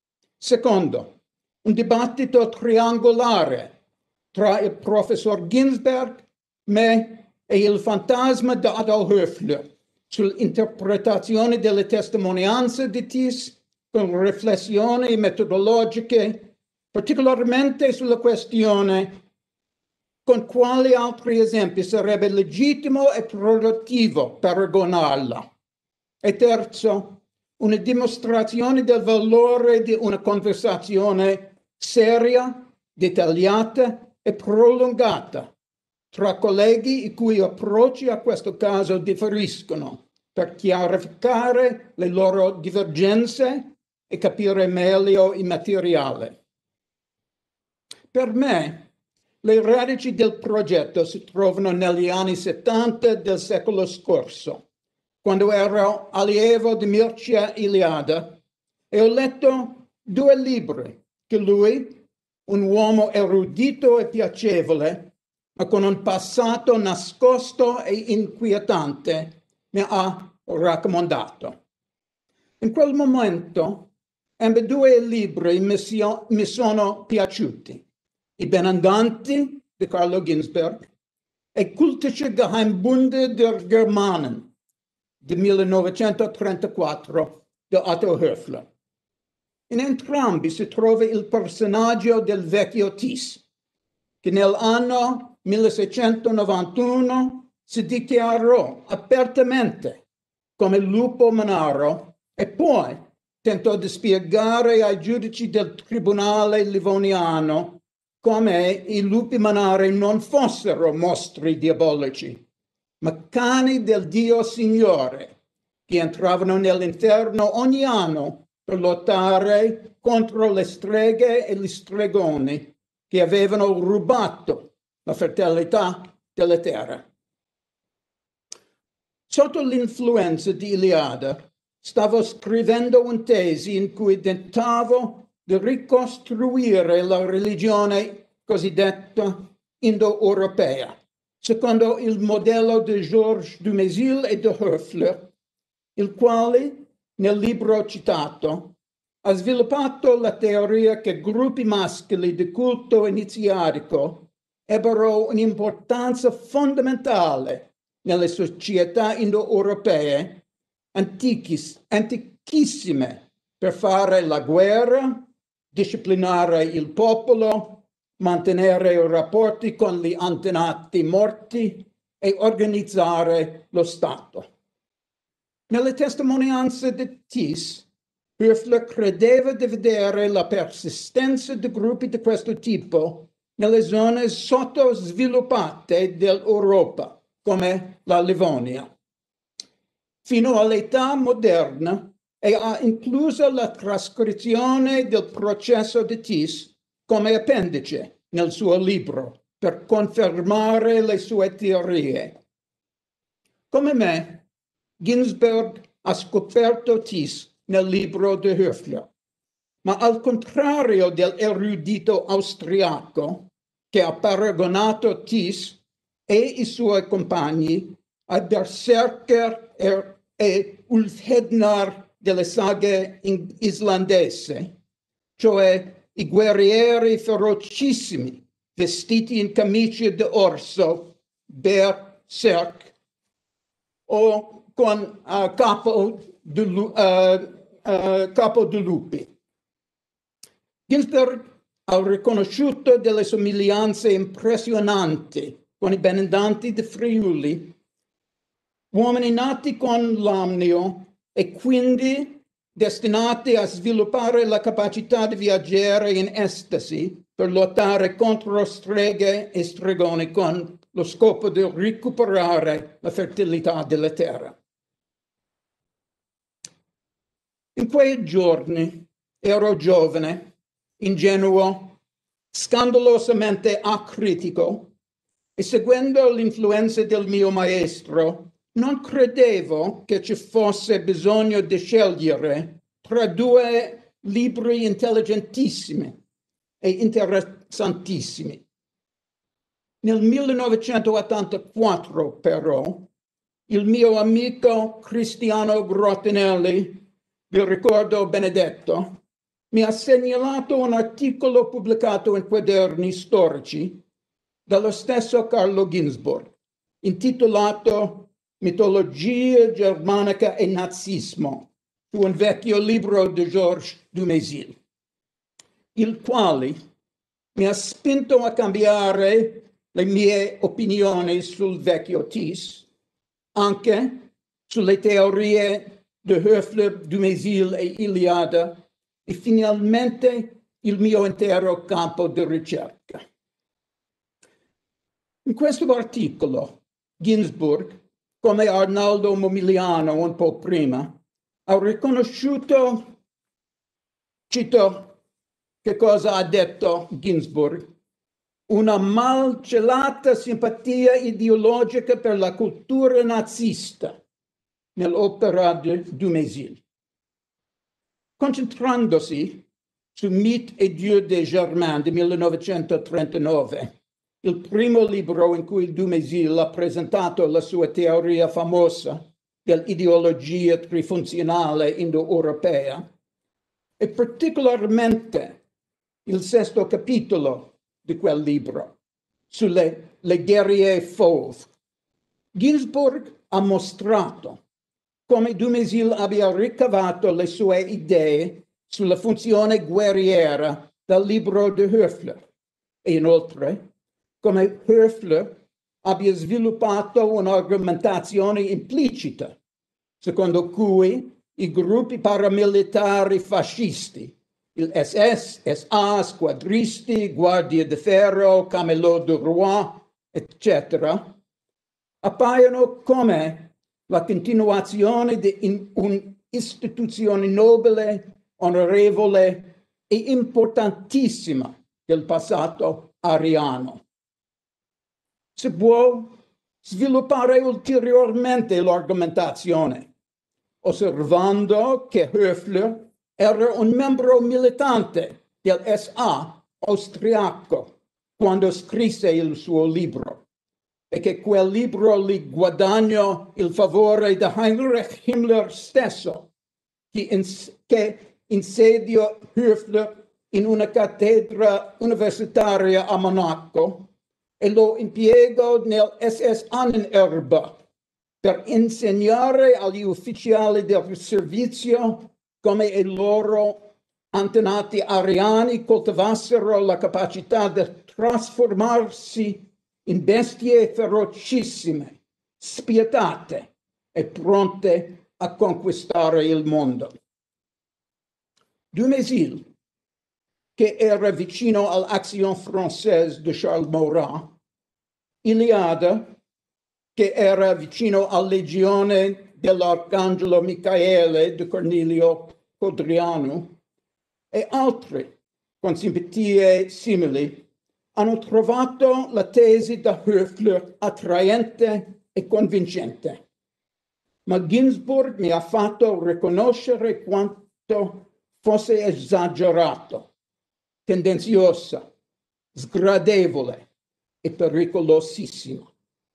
Secondo, un dibattito triangolare tra il professor Ginsberg, me e il fantasma di Adolf Höfler sull'interpretazione delle testimonianze di Tis con riflessioni metodologiche, particolarmente sulla questione con quali altri esempi sarebbe legittimo e produttivo paragonarla. E terzo, una dimostrazione del valore di una conversazione seria, dettagliata e prolungata tra colleghi i cui approcci a questo caso differiscono, per chiarificare le loro divergenze e capire meglio il materiale. Per me, le radici del progetto si trovano negli anni settanta del secolo scorso, quando ero allievo di Mircea Eliade e ho letto due libri che lui, un uomo erudito e piacevole, ma con un passato nascosto e inquietante, mi ha raccomandato. In quel momento, ambedue libri mi, sio, mi sono piaciuti. I Benandanti di Carlo Ginzburg e Kultische Geheimbunde der Germanen di millenovecentotrentaquattro di Otto Höfler. In entrambi si trova il personaggio del vecchio Tis, che nell'anno milleseicentonovantuno si dichiarò apertamente come lupo manaro e poi tentò di spiegare ai giudici del tribunale livoniano come i lupi manari non fossero mostri diabolici, ma cani del Dio Signore, che entravano nell'inferno ogni anno per lottare contro le streghe e gli stregoni che avevano rubato la fertilità della terra. Sotto l'influenza di Eliade, stavo scrivendo una tesi in cui tentavo di ricostruire la religione cosiddetta indo-europea, secondo il modello di Georges Dumézil e de Höfler, il quale, nel libro citato, ha sviluppato la teoria che gruppi maschili di culto iniziatico ebbero un'importanza fondamentale nelle società indo-europee antichis, antichissime per fare la guerra, disciplinare il popolo, mantenere i rapporti con gli antenati morti e organizzare lo Stato. Nelle testimonianze di Tis, Höfler credeva di vedere la persistenza di gruppi di questo tipo nelle zone sottosviluppate dell'Europa, come la Livonia. Fino all'età moderna, e ha incluso la trascrizione del processo di Tis come appendice nel suo libro per confermare le sue teorie. Come me, Ginzburg ha scoperto Tis nel libro di Höfler, ma al contrario dell'erudito austriaco che ha paragonato Tis e i suoi compagni a Berserker e Ulfhednar delle saghe islandesi, cioè i guerrieri ferocissimi vestiti in camicie d'orso, berserk, o con uh, capo, di, uh, uh, capo di lupi. Ginzburg ha riconosciuto delle somiglianze impressionanti con i Benandanti di Friuli, uomini nati con l'amnio e quindi destinati a sviluppare la capacità di viaggiare in estasi per lottare contro streghe e stregoni con lo scopo di recuperare la fertilità della terra. In quei giorni ero giovane, ingenuo, scandalosamente acritico e seguendo l'influenza del mio maestro non credevo che ci fosse bisogno di scegliere tra due libri intelligentissimi e interessantissimi. Nel millenovecentottantaquattro, però, il mio amico Cristiano Grottinelli, vi ricordo Benedetto, mi ha segnalato un articolo pubblicato in Quaderni Storici dallo stesso Carlo Ginzburg, intitolato Mitologia germanica e nazismo, su un vecchio libro di Georges Dumézil, il quale mi ha spinto a cambiare le mie opinioni sul vecchio Tis, anche sulle teorie di Höfler, Dumézil e Eliade e finalmente il mio intero campo di ricerca. In questo articolo, Ginzburg, come Arnaldo Momigliano un po' prima, ha riconosciuto Cito che cosa ha detto Ginsburg: una malcelata simpatia ideologica per la cultura nazista nell'opera di Dumézil. Concentrandosi su Mythes et Dieux des Germains di millenovecentotrentanove, il primo libro in cui Dumézil ha presentato la sua teoria famosa dell'ideologia trifunzionale indoeuropea, e particolarmente il sesto capitolo di quel libro, sulle le guerriere fauves, Ginsburg ha mostrato come Dumézil abbia ricavato le sue idee sulla funzione guerriera dal libro di Höfler e inoltre come Höfler abbia sviluppato un'argomentazione implicita secondo cui i gruppi paramilitari fascisti, il S S, S A, squadristi, Guardia di Ferro, Camelot du Roi, eccetera, appaiono come la continuazione di un'istituzione nobile, onorevole e importantissima del passato ariano. Si può sviluppare ulteriormente l'argomentazione, osservando che Höfler era un membro militante del S A austriaco quando scrisse il suo libro e che quel libro gli guadagnò il favore di Heinrich Himmler stesso, che, ins che insediò Höfler in una cattedra universitaria a Monaco e lo impiegò nel S S Annenerbe per insegnare agli ufficiali del servizio come i loro antenati ariani coltivassero la capacità di trasformarsi in bestie ferocissime, spietate e pronte a conquistare il mondo. Dumézil, che era vicino all'Action Française di Charles Maurras, Iliade, che era vicino alla legione dell'Arcangelo Michaele di Cornelio Codrianu, e altri con simpatie simili hanno trovato la tesi da Höfler attraente e convincente. Ma Ginsburg mi ha fatto riconoscere quanto fosse esagerato, tendenziosa, sgradevole e pericolosissimo.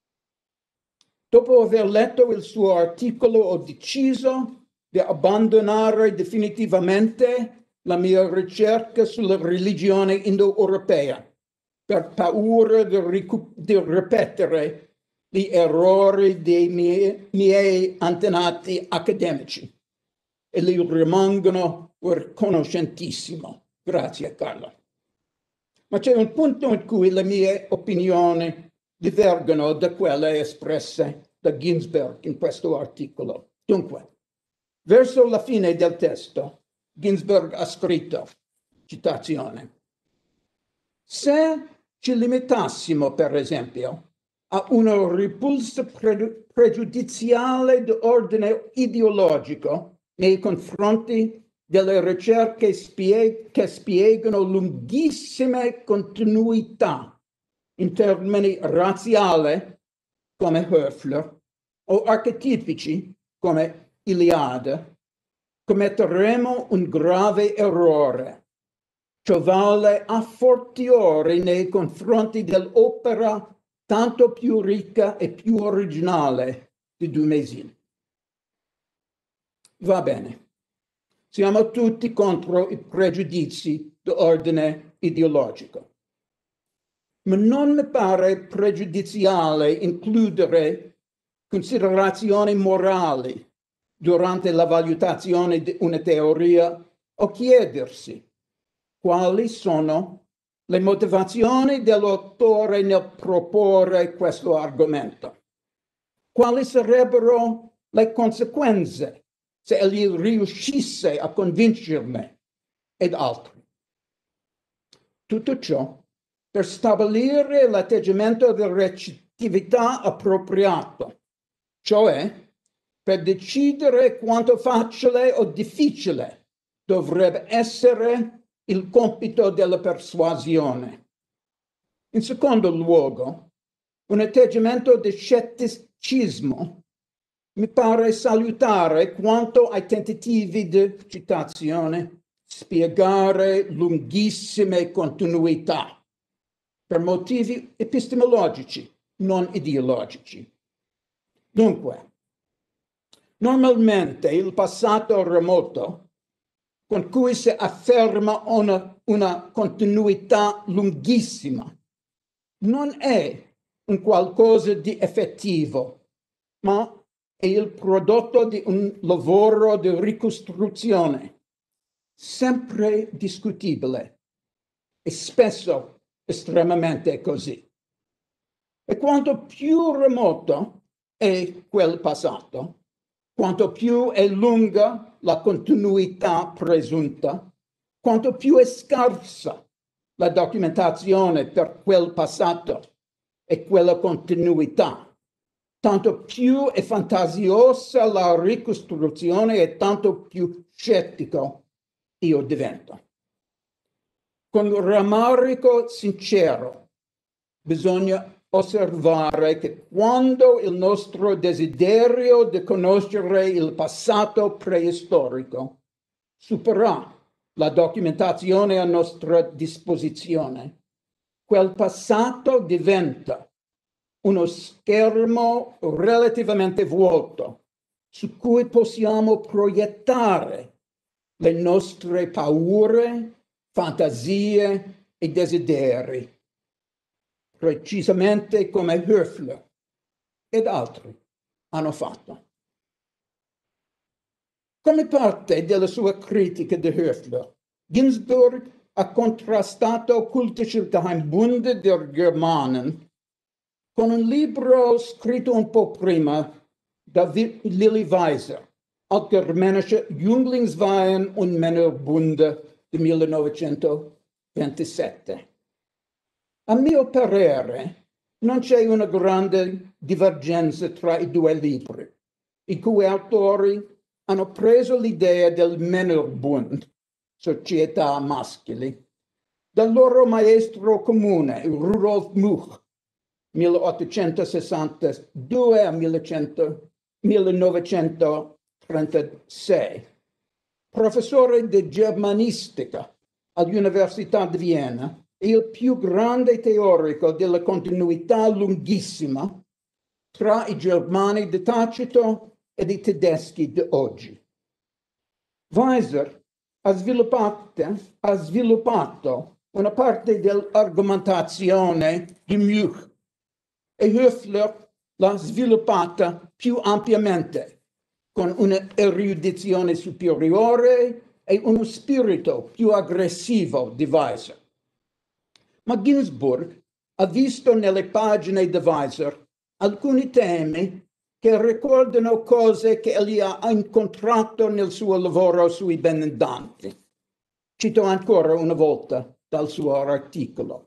Dopo aver letto il suo articolo, ho deciso di abbandonare definitivamente la mia ricerca sulla religione indoeuropea per paura di, di ripetere gli errori dei miei, miei antenati accademici e li rimangono riconoscentissimo. Grazie, Carlo. Ma c'è un punto in cui le mie opinioni divergono da quelle espresse da Ginsburg in questo articolo. Dunque, verso la fine del testo, Ginsburg ha scritto, citazione, se ci limitassimo, per esempio, a una ripulsa pre pregiudiziale di ordine ideologico nei confronti delle ricerche spie che spiegano lunghissime continuità in termini razziali, come Höfler, o archetipici, come Iliade, commetteremo un grave errore. Ciò vale a fortiori nei confronti dell'opera tanto più ricca e più originale di Dumézil. Va bene, siamo tutti contro i pregiudizi di ordine ideologico, ma non mi pare pregiudiziale includere considerazioni morali durante la valutazione di una teoria o chiedersi quali sono le motivazioni dell'autore nel proporre questo argomento. Quali sarebbero le conseguenze se egli riuscisse a convincermi ed altri. Tutto ciò per stabilire l'atteggiamento di recettività appropriato, cioè per decidere quanto facile o difficile dovrebbe essere il compito della persuasione. In secondo luogo, un atteggiamento di scetticismo mi pare salutare quanto ai tentativi di citazione, spiegare lunghissime continuità per motivi epistemologici, non ideologici. Dunque, normalmente il passato remoto, con cui si afferma una, una continuità lunghissima, non è un qualcosa di effettivo, ma è il prodotto di un lavoro di ricostruzione, sempre discutibile e spesso estremamente così. E quanto più remoto è quel passato, quanto più è lunga la continuità presunta, quanto più è scarsa la documentazione per quel passato e quella continuità, tanto più è fantasiosa la ricostruzione e tanto più scettico io divento. Con rammarico sincero bisogna osservare che quando il nostro desiderio di conoscere il passato preistorico supera la documentazione a nostra disposizione, quel passato diventa uno schermo relativamente vuoto su cui possiamo proiettare le nostre paure, fantasie e desideri, precisamente come Höfler ed altri hanno fatto. Come parte della sua critica di Höfler, Ginsburg ha contrastato Kultische Geheimbunde der Germanen con un libro scritto un po' prima da Lilly Weiser, Altgermanische Jünglingsweihen und Männerbunde di millenovecentoventisette. A mio parere non c'è una grande divergenza tra i due libri, i cui autori hanno preso l'idea del Männerbund, società maschili, dal loro maestro comune, Rudolf Much, milleottocentosessantadue a millenovecentotrentasei, professore di germanistica all'Università di Vienna e il più grande teorico della continuità lunghissima tra i germani di Tacito ed i tedeschi di oggi. Weiser ha sviluppato, ha sviluppato una parte dell'argomentazione di Much e Höfler l'ha sviluppata più ampiamente, con un'erudizione superiore e uno spirito più aggressivo di Weiser. Ma Ginsburg ha visto nelle pagine di Weiser alcuni temi che ricordano cose che egli ha incontrato nel suo lavoro sui benedanti. Cito ancora una volta dal suo articolo.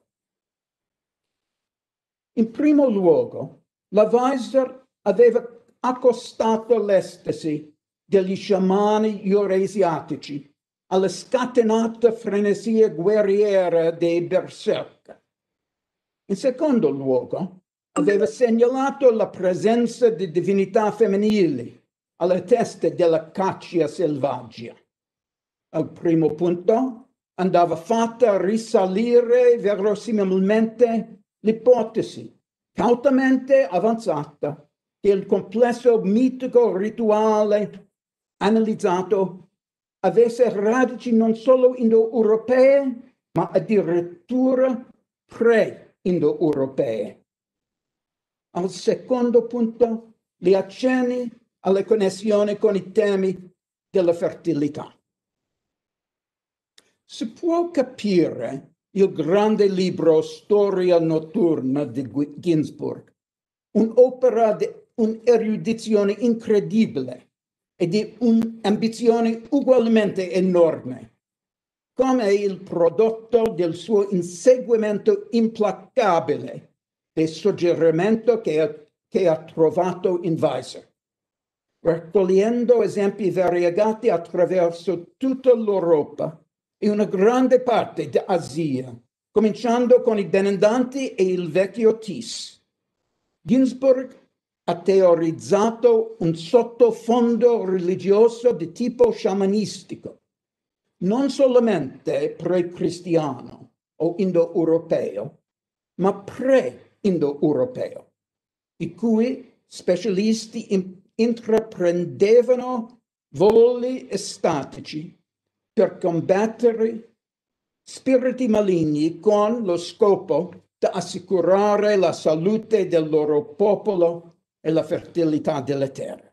In primo luogo, la Weiser aveva accostato l'estasi degli sciamani eurasiatici alla scatenata frenesia guerriera dei berserker. In secondo luogo, aveva segnalato la presenza di divinità femminili alla testa della caccia selvaggia. Al primo punto andava fatta risalire verosimilmente l'ipotesi cautamente avanzata che il complesso mitico rituale analizzato avesse radici non solo indo-europee, ma addirittura pre-indo-europee. Al secondo punto, gli accenni alle connessioni con i temi della fertilità. Si può capire il grande libro Storia notturna di Ginsburg, un'opera di un'erudizione incredibile e di un'ambizione ugualmente enorme, come il prodotto del suo inseguimento implacabile del suggerimento che ha, che ha trovato in Weiser. raccogliendo esempi variegati attraverso tutta l'Europa e una grande parte d'Asia, cominciando con i Benandanti e il vecchio Tis. Ginsburg ha teorizzato un sottofondo religioso di tipo sciamanistico, non solamente pre-cristiano o indo-europeo, ma pre-indo-europeo, i cui specialisti in- intraprendevano voli estatici per combattere spiriti maligni con lo scopo di assicurare la salute del loro popolo e la fertilità delle terre.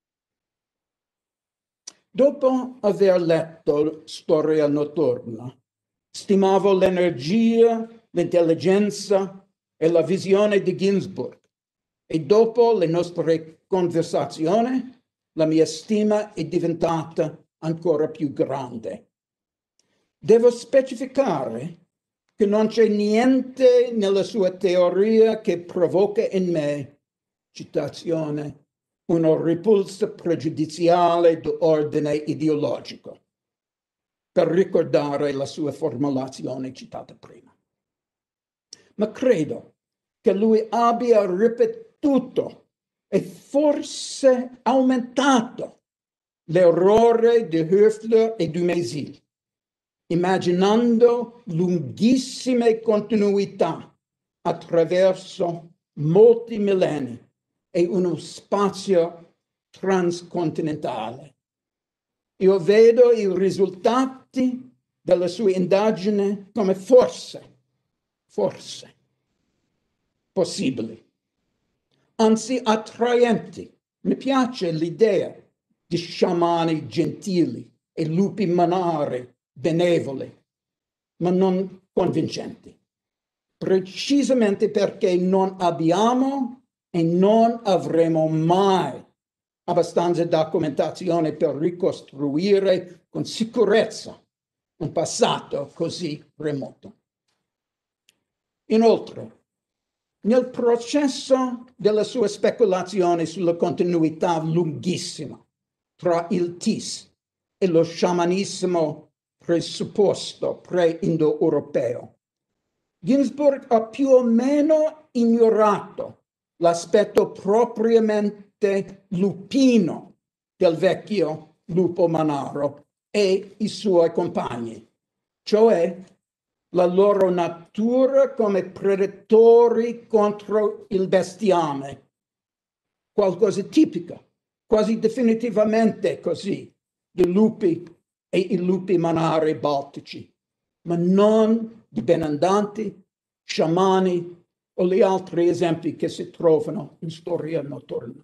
Dopo aver letto Storia notturna, stimavo l'energia, l'intelligenza e la visione di Ginsburg, e dopo le nostre conversazioni la mia stima è diventata ancora più grande. Devo specificare che non c'è niente nella sua teoria che provoca in me, citazione, una repulsa pregiudiziale di ordine ideologico, per ricordare la sua formulazione citata prima. Ma credo che lui abbia ripetuto e forse aumentato l'errore di Höfler e di Mésil, immaginando lunghissime continuità attraverso molti millenni e uno spazio transcontinentale. Io vedo i risultati della sua indagine come forse, forse, possibili, anzi attraenti. Mi piace l'idea di sciamani gentili e lupi manari benevoli, ma non convincenti, precisamente perché non abbiamo e non avremo mai abbastanza documentazione per ricostruire con sicurezza un passato così remoto. Inoltre, nel processo della sua speculazione sulla continuità lunghissima tra il Tis e lo sciamanismo presupposto pre-indo-europeo, Ginsburg ha più o meno ignorato l'aspetto propriamente lupino del vecchio lupo manaro e i suoi compagni, cioè la loro natura come predatori contro il bestiame, qualcosa tipico, quasi definitivamente così, di lupi e i lupi manari baltici, ma non di benandanti, sciamani o gli altri esempi che si trovano in Storia notturna.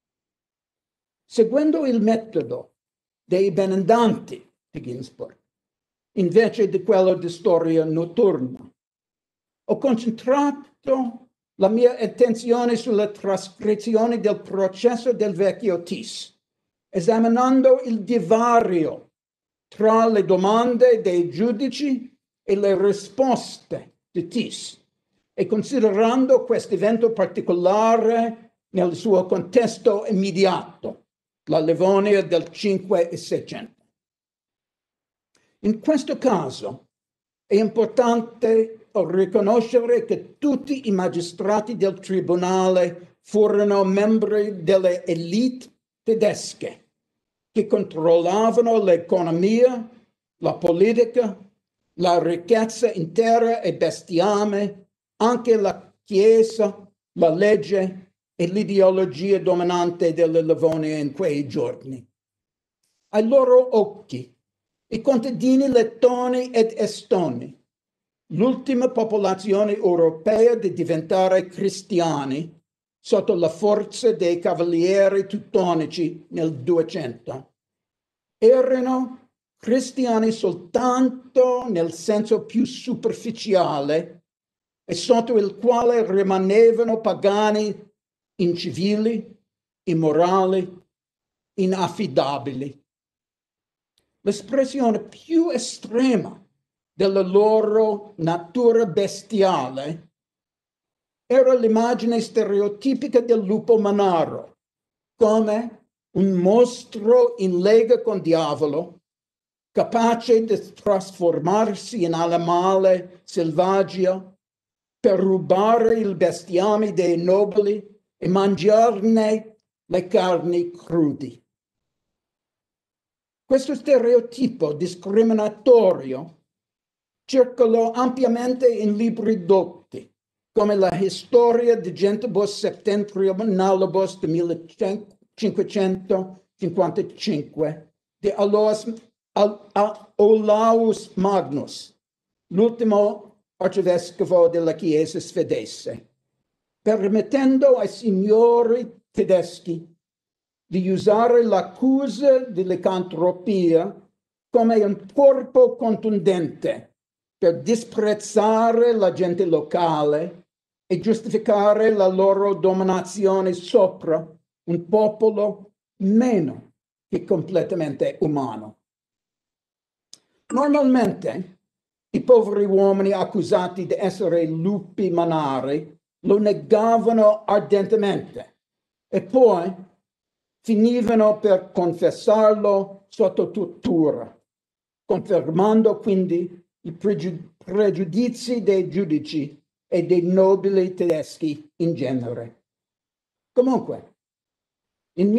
Seguendo il metodo dei benandanti di Ginsburg, invece di quello di Storia notturna, ho concentrato la mia attenzione sulla trascrizione del processo del vecchio Tis, esaminando il divario tra le domande dei giudici e le risposte di Tis, e considerando questo evento particolare nel suo contesto immediato, la Livonia del cinque e seicento. In questo caso è importante riconoscere che tutti i magistrati del tribunale furono membri delle elite tedesche che controllavano l'economia, la politica, la ricchezza intera e bestiame, anche la Chiesa, la legge e l'ideologia dominante della Livonia in quei giorni. Ai loro occhi, i contadini lettoni ed estoni, l'ultima popolazione europea di diventare cristiani sotto la forza dei cavalieri teutonici nel duecento, erano cristiani soltanto nel senso più superficiale e sotto il quale rimanevano pagani incivili, immorali, inaffidabili. L'espressione più estrema della loro natura bestiale era l'immagine stereotipica del lupo manaro, come un mostro in lega con diavolo, capace di trasformarsi in animale selvaggio per rubare il bestiame dei nobili e mangiarne le carni crudi. Questo stereotipo discriminatorio circolò ampiamente in libri dotti, come la Storia di Gentibus Septentrionalibus del millecinquecentocinquantacinque di Olaus Magnus, l'ultimo arcivescovo della Chiesa svedese, permettendo ai signori tedeschi di usare l'accusa di licantropia come un corpo contundente per disprezzare la gente locale e giustificare la loro dominazione sopra un popolo meno che completamente umano. Normalmente i poveri uomini accusati di essere lupi manari lo negavano ardentemente e poi finivano per confessarlo sotto tortura, confermando quindi i pregiu- pregiudizi dei giudici e dei nobili tedeschi in genere. Comunque, in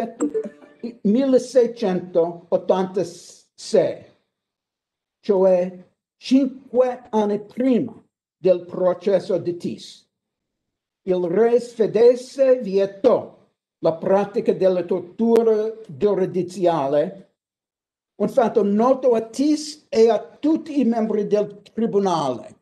milleseicentottantasei, cioè cinque anni prima del processo di Tis, il re svedese vietò la pratica della tortura giudiziale, un fatto noto a Tis e a tutti i membri del tribunale.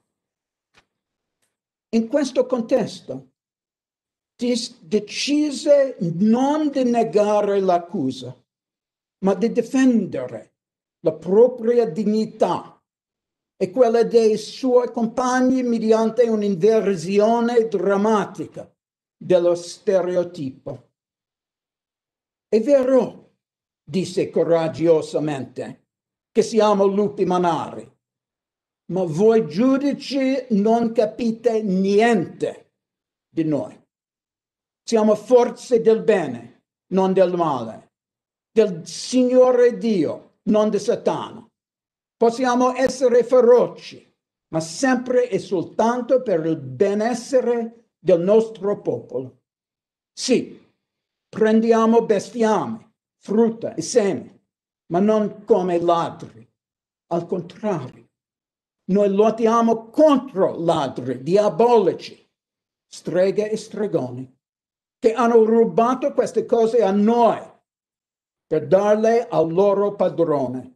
In questo contesto, Tis decise non di negare l'accusa, ma di difendere la propria dignità e quella dei suoi compagni mediante un'inversione drammatica dello stereotipo. È vero, disse coraggiosamente, che siamo lupi manari, ma voi giudici non capite niente di noi. Siamo forze del bene, non del male, del Signore Dio, non di Satana. Possiamo essere feroci, ma sempre e soltanto per il benessere del nostro popolo. Sì, prendiamo bestiame, frutta e seme, ma non come ladri. Al contrario, noi lottiamo contro ladri diabolici, streghe e stregoni, che hanno rubato queste cose a noi per darle al loro padrone.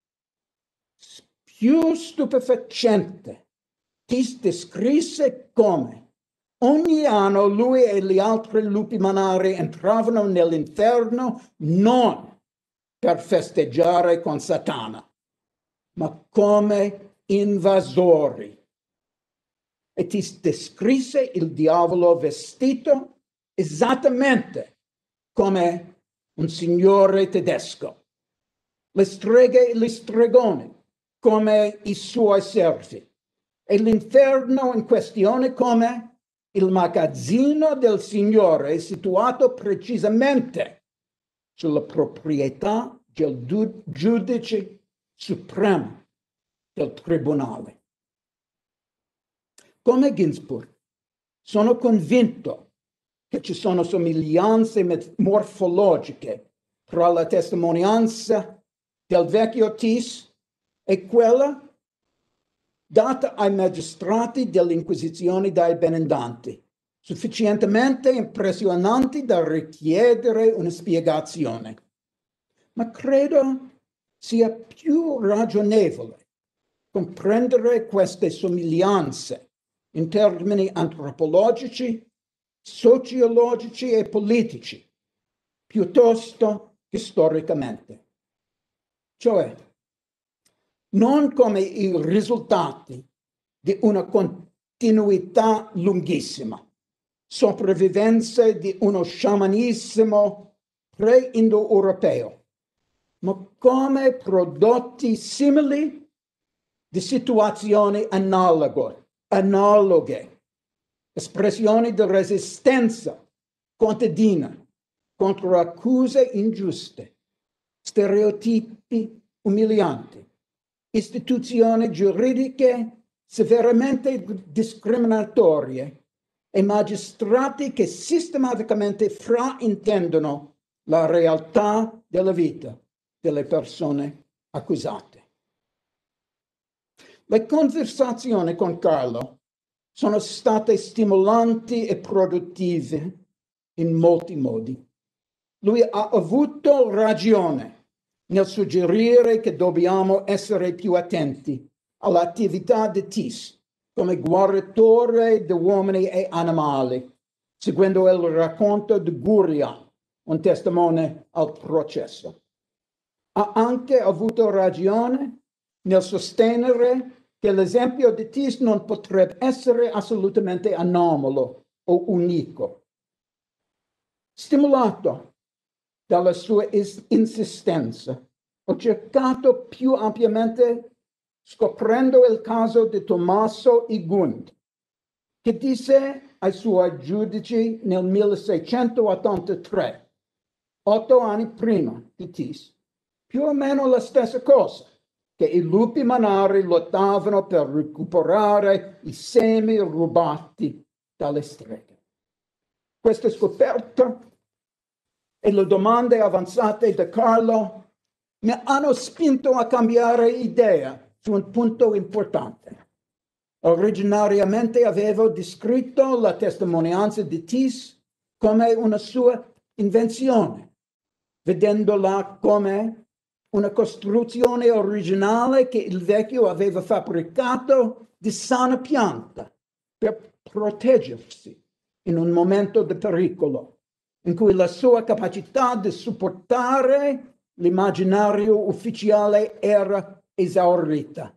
Più stupefacente, Tis descrisse come ogni anno lui e gli altri lupi manari entravano nell'inferno non per festeggiare con Satana, ma come invasori. E Tis descrisse il diavolo vestito esattamente come un signore tedesco, le streghe e gli stregoni come i suoi servi, e l'inferno in questione come il magazzino del Signore situato precisamente sulla proprietà del giudice supremo del tribunale. Come Ginsburg, sono convinto che ci sono somiglianze morfologiche tra la testimonianza del vecchio Tis e quella data ai magistrati dell'Inquisizione dai Benedatti, sufficientemente impressionanti da richiedere una spiegazione. Ma credo sia più ragionevole comprendere queste somiglianze in termini antropologici, sociologici e politici, piuttosto che storicamente. Cioè, non come i risultati di una continuità lunghissima, sopravvivenza di uno sciamanismo pre-indo-europeo, ma come prodotti simili di situazioni analoghe, analoghe, espressioni di resistenza contadina contro accuse ingiuste, stereotipi umilianti, istituzioni giuridiche severamente discriminatorie e magistrati che sistematicamente fraintendono la realtà della vita delle persone accusate. Le conversazioni con Carlo sono state stimolanti e produttive in molti modi. Lui ha avuto ragione nel suggerire che dobbiamo essere più attenti all'attività di T I S come guaritore di uomini e animali, seguendo il racconto di Guria, un testimone al processo. Ha anche avuto ragione nel sostenere che l'esempio di T I S non potrebbe essere assolutamente anomalo o unico. Stimolato dalla sua insistenza, ho cercato più ampiamente scoprendo il caso di Tommaso I Gund, che disse ai suoi giudici nel milleseicentottantatré, otto anni prima di T I S, più o meno la stessa cosa, che i lupi manari lottavano per recuperare i semi rubati dalle streghe. Questa scoperta e le domande avanzate da Carlo mi hanno spinto a cambiare idea su un punto importante. Originariamente avevo descritto la testimonianza di T I S come una sua invenzione, vedendola come una costruzione originale che il vecchio aveva fabbricato di sana pianta per proteggersi in un momento di pericolo, in cui la sua capacità di supportare l'immaginario ufficiale era esaurita.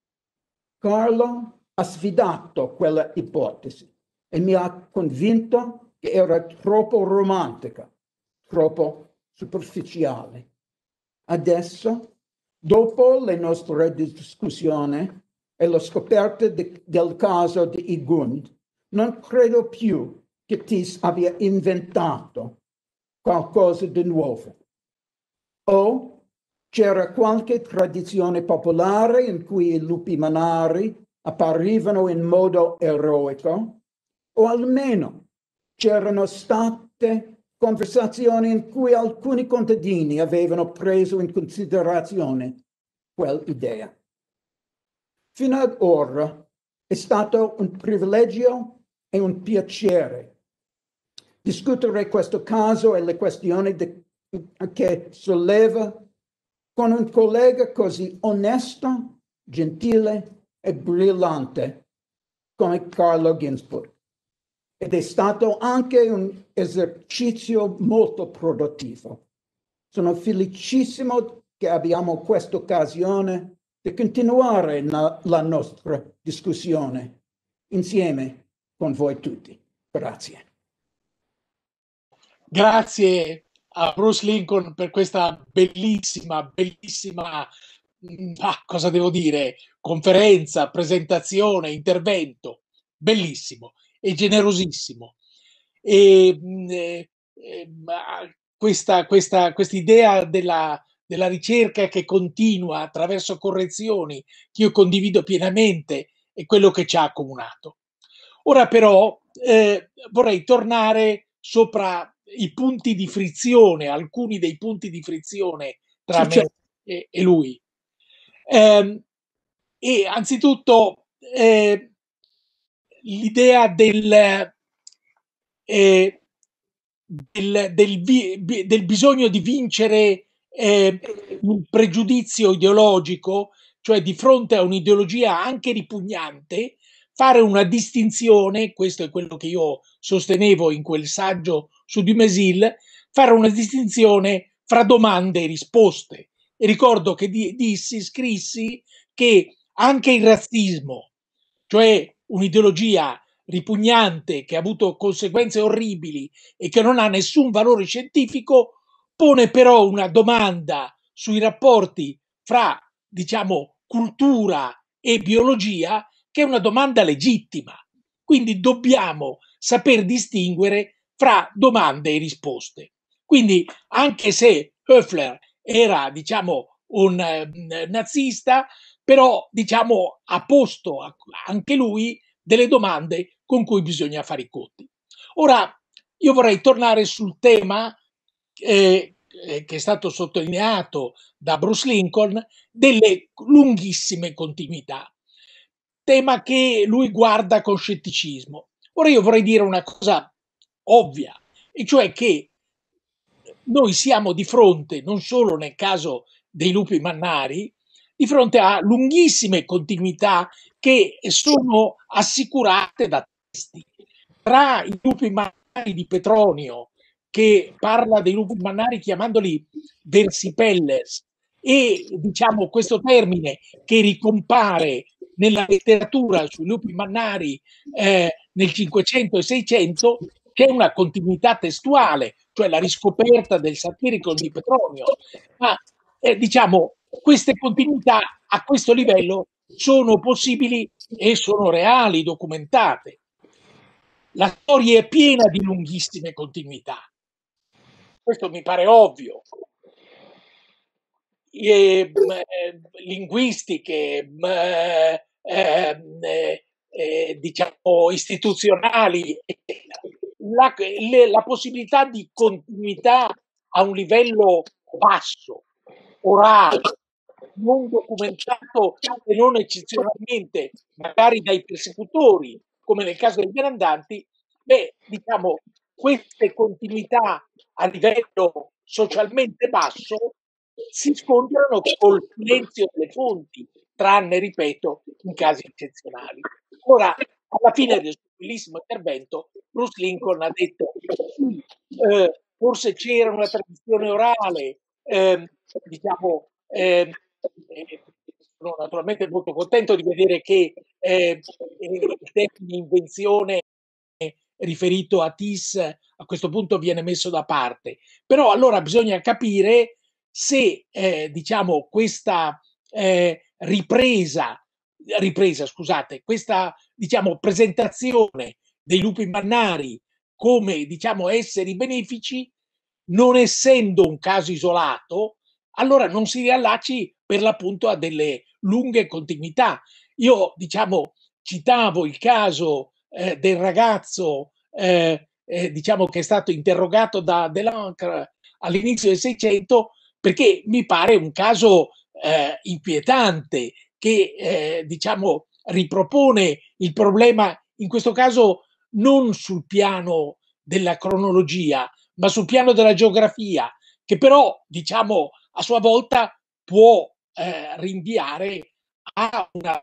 Carlo ha sfidato quella ipotesi e mi ha convinto che era troppo romantica, troppo superficiale. Adesso, dopo le nostre discussioni e la scoperta de, del caso di I Gund, non credo più che T I S abbia inventato qualcosa di nuovo. O c'era qualche tradizione popolare in cui i lupi manari apparivano in modo eroico, o almeno c'erano state conversazioni in cui alcuni contadini avevano preso in considerazione quell'idea. Fino ad ora è stato un privilegio e un piacere discutere questo caso e le questioni di, che solleva con un collega così onesto, gentile e brillante come Carlo Ginzburg. Ed è stato anche un esercizio molto produttivo. Sono felicissimo che abbiamo questa occasione di continuare la, la nostra discussione insieme con voi tutti. Grazie. Grazie a Bruce Lincoln per questa bellissima, bellissima, ah, cosa devo dire, conferenza, presentazione, intervento. Bellissimo e generosissimo. E eh, eh, questa, questa, questa idea della, della ricerca che continua attraverso correzioni, che io condivido pienamente, è quello che ci ha accomunato. Ora però eh, vorrei tornare sopra i punti di frizione, alcuni dei punti di frizione tra me e, e lui. Eh, e anzitutto eh, l'idea del, eh, del, del, del bisogno di vincere eh, un pregiudizio ideologico, cioè di fronte a un'ideologia anche ripugnante, fare una distinzione, questo è quello che io sostenevo in quel saggio su Dumézil, fare una distinzione fra domande e risposte. E ricordo che di, dissi, scrissi che anche il razzismo, cioè un'ideologia ripugnante che ha avuto conseguenze orribili e che non ha nessun valore scientifico, pone però una domanda sui rapporti fra, diciamo, cultura e biologia, che è una domanda legittima. Quindi dobbiamo saper distinguere fra domande e risposte. Quindi, anche se Höfler era, diciamo, un eh, nazista, però, diciamo, ha posto a- anche lui delle domande con cui bisogna fare i conti. Ora, io vorrei tornare sul tema eh, eh, che è stato sottolineato da Bruce Lincoln, delle lunghissime continuità, tema che lui guarda con scetticismo. Ora io vorrei dire una cosa ovvia, e cioè che noi siamo di fronte, non solo nel caso dei lupi mannari, di fronte a lunghissime continuità che sono assicurate da testi. Tra i lupi mannari di Petronio, che parla dei lupi mannari chiamandoli versipelles, e diciamo questo termine che ricompare nella letteratura sui lupi mannari eh, nel cinquecento e seicento, c'è una continuità testuale, cioè la riscoperta del satirico di Petronio, ma eh, diciamo queste continuità a questo livello sono possibili e sono reali, documentate. La storia è piena di lunghissime continuità. Questo mi pare ovvio. E, eh, linguistiche, eh, eh, eh, diciamo istituzionali, la, le, la possibilità di continuità a un livello basso, orale, non documentato e non eccezionalmente magari dai persecutori, come nel caso dei Benandanti, beh, diciamo, queste continuità a livello socialmente basso si scontrano col silenzio delle fonti, tranne, ripeto, in casi eccezionali. Ora, alla fine del suo bellissimo intervento, Bruce Lincoln ha detto sì, eh, forse c'era una tradizione orale, eh, diciamo, eh, eh, sono naturalmente molto contento di vedere che eh, il termine invenzione riferito a Tis a questo punto viene messo da parte. Però allora bisogna capire se eh, diciamo questa eh, ripresa, ripresa, scusate, questa diciamo presentazione dei lupi mannari come diciamo esseri benefici, non essendo un caso isolato, allora non si riallacci per l'appunto a delle lunghe continuità. Io diciamo citavo il caso eh, del ragazzo eh, eh, diciamo che è stato interrogato da Delancre all'inizio del Seicento, perché mi pare un caso eh, inquietante che eh, diciamo ripropone il problema in questo caso non sul piano della cronologia ma sul piano della geografia, che però diciamo a sua volta può eh, rinviare a una,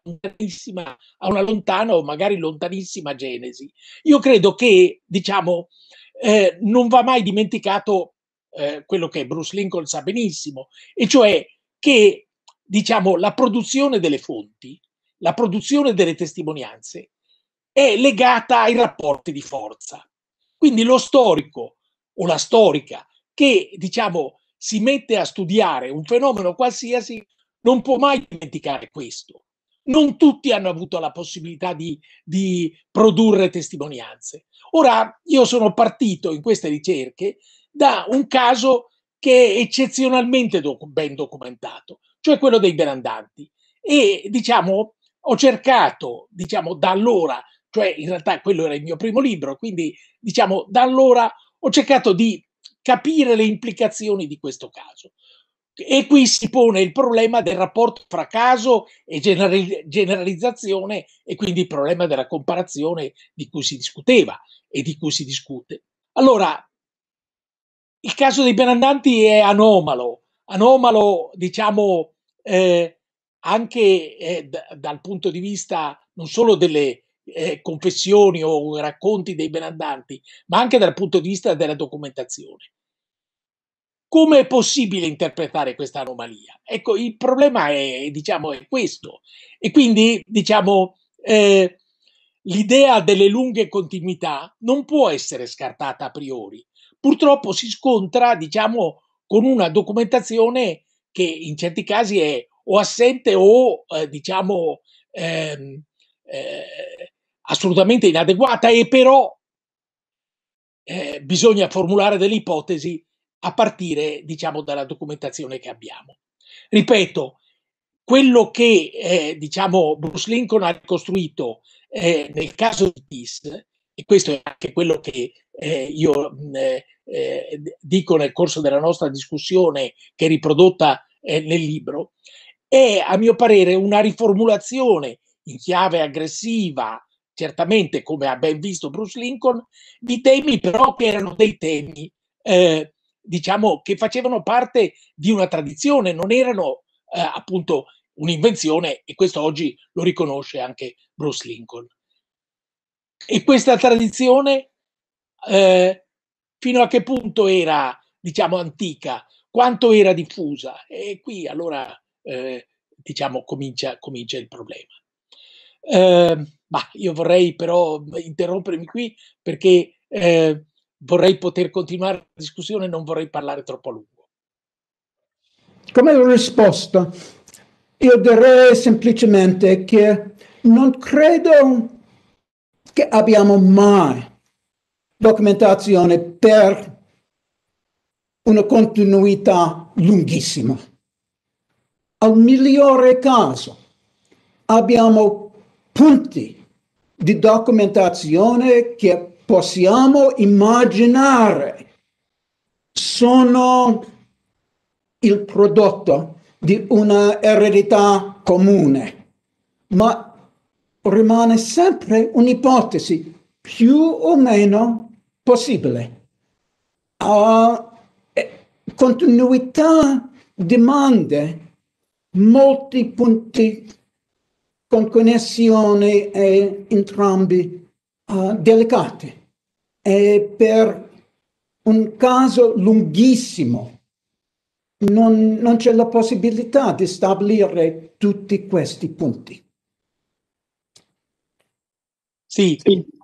a una lontana o magari lontanissima genesi. Io credo che diciamo eh, non va mai dimenticato eh, quello che Bruce Lincoln sa benissimo, e cioè che diciamo la produzione delle fonti, la produzione delle testimonianze è legata ai rapporti di forza. Quindi lo storico o la storica che diciamo si mette a studiare un fenomeno qualsiasi non può mai dimenticare questo. Non tutti hanno avuto la possibilità di, di produrre testimonianze. Ora, io sono partito in queste ricerche da un caso che è eccezionalmente doc- ben documentato, cioè quello dei Benandanti. E diciamo, ho cercato, diciamo, da allora, cioè in realtà quello era il mio primo libro, quindi diciamo, da allora ho cercato di capire le implicazioni di questo caso. E qui si pone il problema del rapporto fra caso e generalizzazione, e quindi il problema della comparazione di cui si discuteva e di cui si discute. Allora, il caso dei Benandanti è anomalo, anomalo diciamo eh, anche eh, d- dal punto di vista non solo delle eh, confessioni o racconti dei Benandanti, ma anche dal punto di vista della documentazione. Come è possibile interpretare questa anomalia? Ecco, il problema è, diciamo, è questo. E quindi, diciamo, eh, l'idea delle lunghe continuità non può essere scartata a priori. Purtroppo si scontra, diciamo, con una documentazione che in certi casi è o assente o, eh, diciamo, ehm, eh, assolutamente inadeguata, e però eh, bisogna formulare delle ipotesi a partire, diciamo, dalla documentazione che abbiamo. Ripeto, quello che eh, diciamo Bruce Lincoln ha ricostruito eh, nel caso di Peace, e questo è anche quello che eh, io eh, eh, dico nel corso della nostra discussione, che è riprodotta eh, nel libro, è a mio parere una riformulazione in chiave aggressiva, certamente come ha ben visto Bruce Lincoln, di temi però che erano dei temi eh, diciamo che facevano parte di una tradizione, non erano eh, appunto un'invenzione, e questo oggi lo riconosce anche Bruce Lincoln. E questa tradizione eh, fino a che punto era, diciamo, antica, quanto era diffusa? E qui allora eh, diciamo comincia, comincia il problema. Eh, ma io vorrei però interrompermi qui perché eh, vorrei poter continuare la discussione, non vorrei parlare troppo a lungo. Come risposta, io direi semplicemente che non credo che abbiamo mai documentazione per una continuità lunghissima. Al migliore caso abbiamo punti di documentazione che possiamo immaginare sono il prodotto di una eredità comune, ma rimane sempre un'ipotesi più o meno possibile. Uh, continuità demanda molti punti con connessioni e entrambi uh, delicati. E per un caso lunghissimo non, non c'è la possibilità di stabilire tutti questi punti. Sì,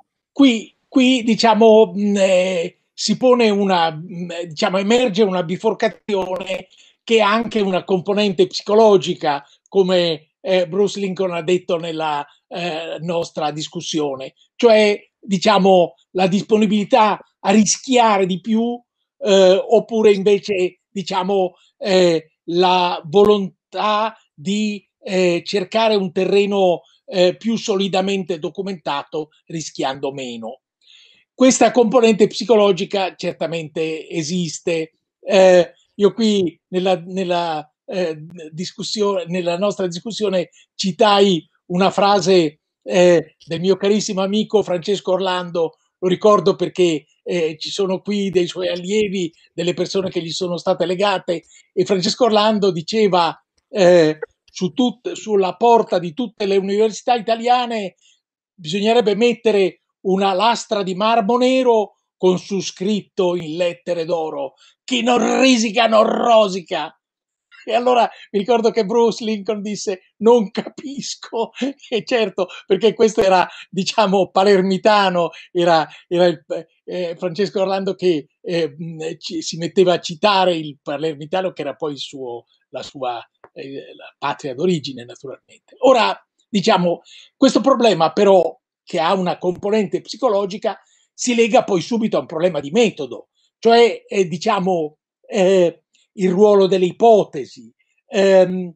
qui, qui diciamo eh, si pone una, diciamo, emerge una biforcazione che ha anche una componente psicologica, come eh, Bruce Lincoln ha detto nella eh, nostra discussione, cioè diciamo la disponibilità a rischiare di più eh, oppure invece diciamo eh, la volontà di eh, cercare un terreno eh, più solidamente documentato rischiando meno. Questa componente psicologica certamente esiste. Eh, io qui nella, nella, eh, discussione, nella nostra discussione citai una frase eh, del mio carissimo amico Francesco Orlando, lo ricordo perché eh, ci sono qui dei suoi allievi, delle persone che gli sono state legate, e Francesco Orlando diceva eh, su tut, sulla porta di tutte le università italiane bisognerebbe mettere una lastra di marmo nero con su scritto in lettere d'oro: chi non risica non rosica. E allora mi ricordo che Bruce Lincoln disse non capisco, e certo, perché questo era diciamo palermitano, era, era il, eh, Francesco Orlando che eh, ci, si metteva a citare il palermitano che era poi il suo, la sua eh, la patria d'origine naturalmente. Ora diciamo questo problema però, che ha una componente psicologica, si lega poi subito a un problema di metodo, cioè eh, diciamo eh, il ruolo delle ipotesi ehm,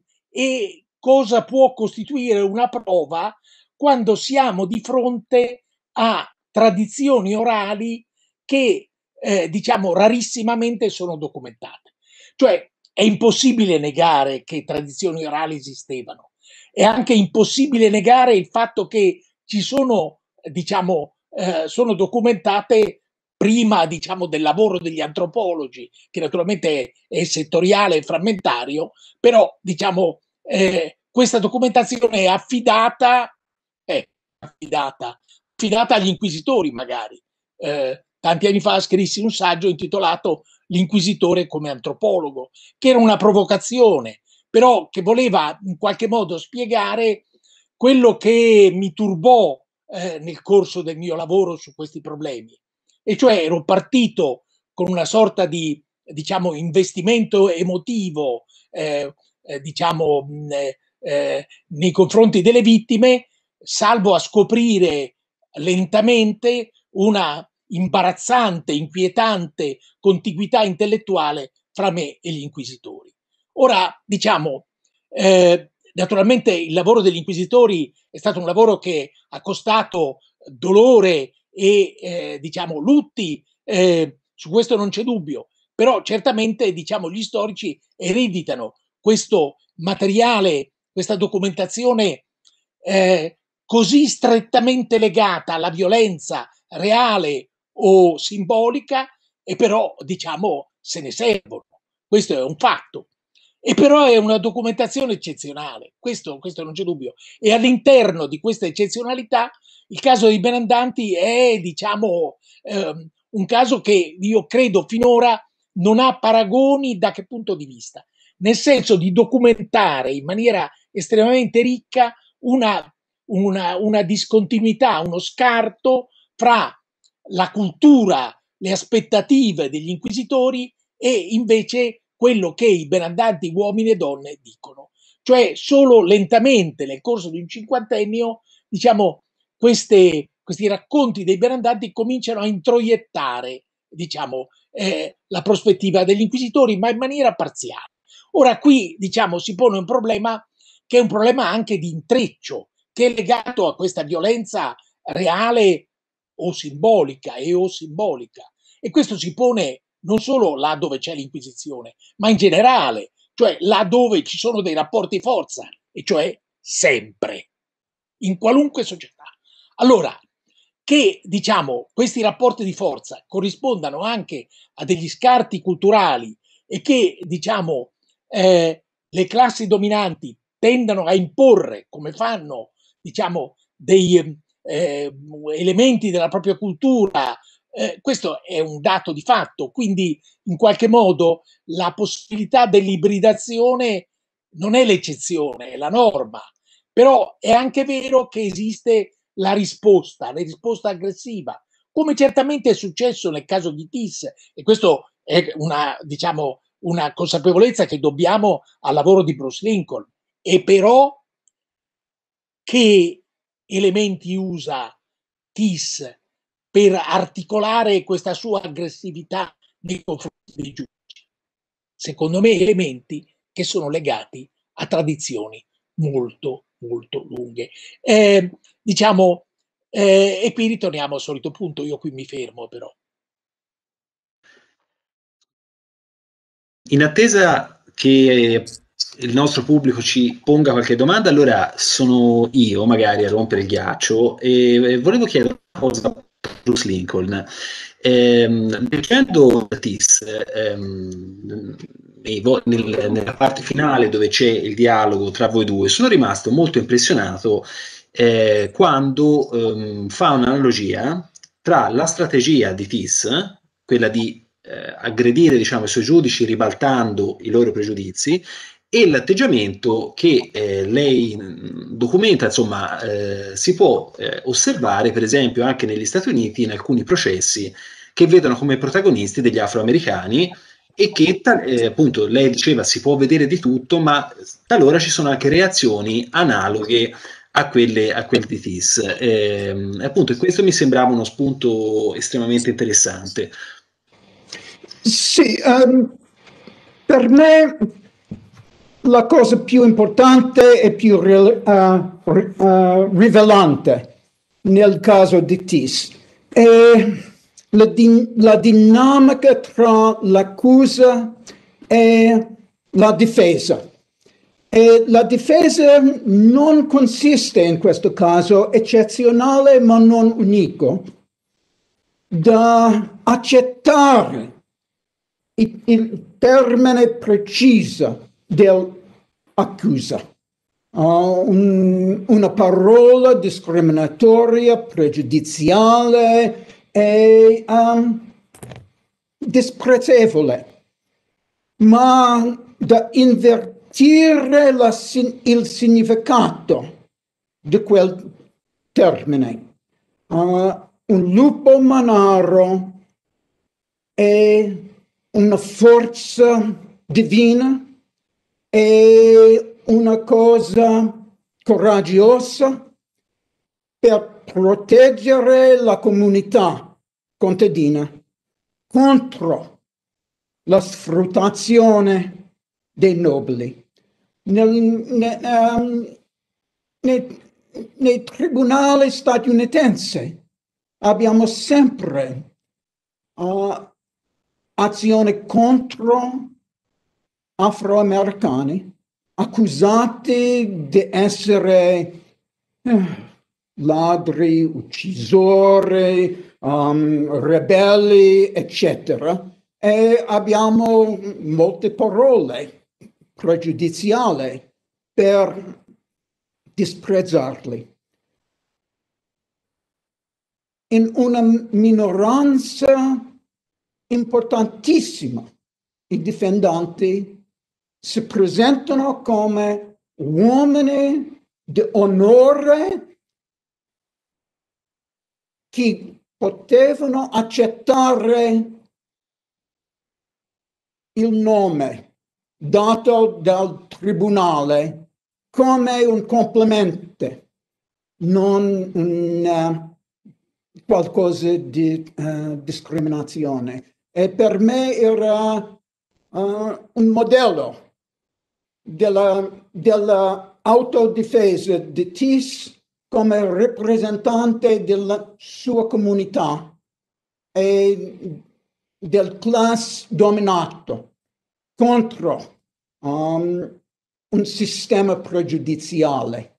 e cosa può costituire una prova quando siamo di fronte a tradizioni orali che eh, diciamo rarissimamente sono documentate. Cioè è impossibile negare che tradizioni orali esistevano, è anche impossibile negare il fatto che ci sono, diciamo, eh, sono documentate prima, diciamo, del lavoro degli antropologi, che naturalmente è, è settoriale e frammentario, però, diciamo, eh, questa documentazione è affidata, è affidata, affidata agli inquisitori magari. Eh, tanti anni fa scrissi un saggio intitolato L'inquisitore come antropologo, che era una provocazione, però che voleva in qualche modo spiegare quello che mi turbò eh, nel corso del mio lavoro su questi problemi. E cioè ero partito con una sorta di, diciamo, investimento emotivo, eh, eh, diciamo, eh, eh, nei confronti delle vittime, salvo a scoprire lentamente una imbarazzante, inquietante contiguità intellettuale fra me e gli inquisitori. Ora, diciamo, eh, naturalmente il lavoro degli inquisitori è stato un lavoro che ha costato dolore e, eh, diciamo, lutti, eh, su questo non c'è dubbio, però certamente, diciamo, gli storici ereditano questo materiale, questa documentazione eh, così strettamente legata alla violenza reale o simbolica, e però, diciamo, se ne servono. Questo è un fatto. E però è una documentazione eccezionale, questo, questo non c'è dubbio. E all'interno di questa eccezionalità il caso dei Benandanti è, diciamo, ehm, un caso che io credo finora non ha paragoni da che punto di vista, nel senso di documentare in maniera estremamente ricca una, una, una discontinuità, uno scarto fra la cultura, le aspettative degli inquisitori e invece quello che i Benandanti, uomini e donne, dicono. Cioè solo lentamente nel corso di un cinquantennio, diciamo, queste, questi racconti dei Benandanti cominciano a introiettare, diciamo, eh, la prospettiva degli inquisitori, ma in maniera parziale. Ora qui, diciamo, si pone un problema che è un problema anche di intreccio, che è legato a questa violenza reale o simbolica e o simbolica. E questo si pone non solo là dove c'è l'Inquisizione, ma in generale, cioè là dove ci sono dei rapporti di forza, e cioè sempre, in qualunque società. Allora, che, diciamo, questi rapporti di forza corrispondano anche a degli scarti culturali e che, diciamo, eh, le classi dominanti tendano a imporre, come fanno, diciamo, dei eh, elementi della propria cultura, eh, questo è un dato di fatto. Quindi in qualche modo la possibilità dell'ibridazione non è l'eccezione, è la norma. Però è anche vero che esiste la risposta, la risposta aggressiva, come certamente è successo nel caso di Tis, e questo è una, diciamo, una consapevolezza che dobbiamo al lavoro di Bruce Lincoln. E però che elementi usa Tis per articolare questa sua aggressività nei confronti dei giudici? Secondo me elementi che sono legati a tradizioni molto molto lunghe. Eh, diciamo, eh, e qui ritorniamo al solito punto, io qui mi fermo però. In attesa che il nostro pubblico ci ponga qualche domanda, allora sono io magari a rompere il ghiaccio e volevo chiedere una cosa a Bruce Lincoln. Ehm, leggendo Tis, ehm, nel, nella parte finale dove c'è il dialogo tra voi due, sono rimasto molto impressionato eh, quando ehm, fa un'analogia tra la strategia di Tis, quella di eh, aggredire, diciamo, i suoi giudici ribaltando i loro pregiudizi, e l'atteggiamento che eh, lei documenta, insomma, eh, si può eh, osservare per esempio anche negli Stati Uniti in alcuni processi che vedono come protagonisti degli afroamericani e che eh, appunto lei diceva si può vedere di tutto, ma talora ci sono anche reazioni analoghe a quelle, a quelle di Tis. Eh, appunto, questo mi sembrava uno spunto estremamente interessante. Sì, um, per me la cosa più importante e più uh, uh, rivelante nel caso di Tis è la, din la dinamica tra l'accusa e la difesa. E la difesa non consiste in questo caso, eccezionale ma non unico, da accettare il, il termine preciso dell'accusa. Uh, un, una parola discriminatoria, pregiudiziale e um, disprezzevole, ma da invertire la, il significato di quel termine. Uh, un lupo manaro è una forza divina, è una cosa coraggiosa per proteggere la comunità contadina contro la sfruttazione dei nobili. Nel, ne, um, nei, nei tribunali statunitensi abbiamo sempre uh, azioni contro afroamericani accusati di essere eh, ladri, uccisori, um, ribelli, eccetera. E abbiamo molte parole pregiudiziali per disprezzarli. In una minoranza importantissima, i difendenti si presentano come uomini di onore che potevano accettare il nome dato dal tribunale come un complimento, non un, uh, qualcosa di uh, discriminazione. E per me era uh, un modello della, della autodifesa di Tis come rappresentante della sua comunità e del classe dominato contro um, un sistema pregiudiziale.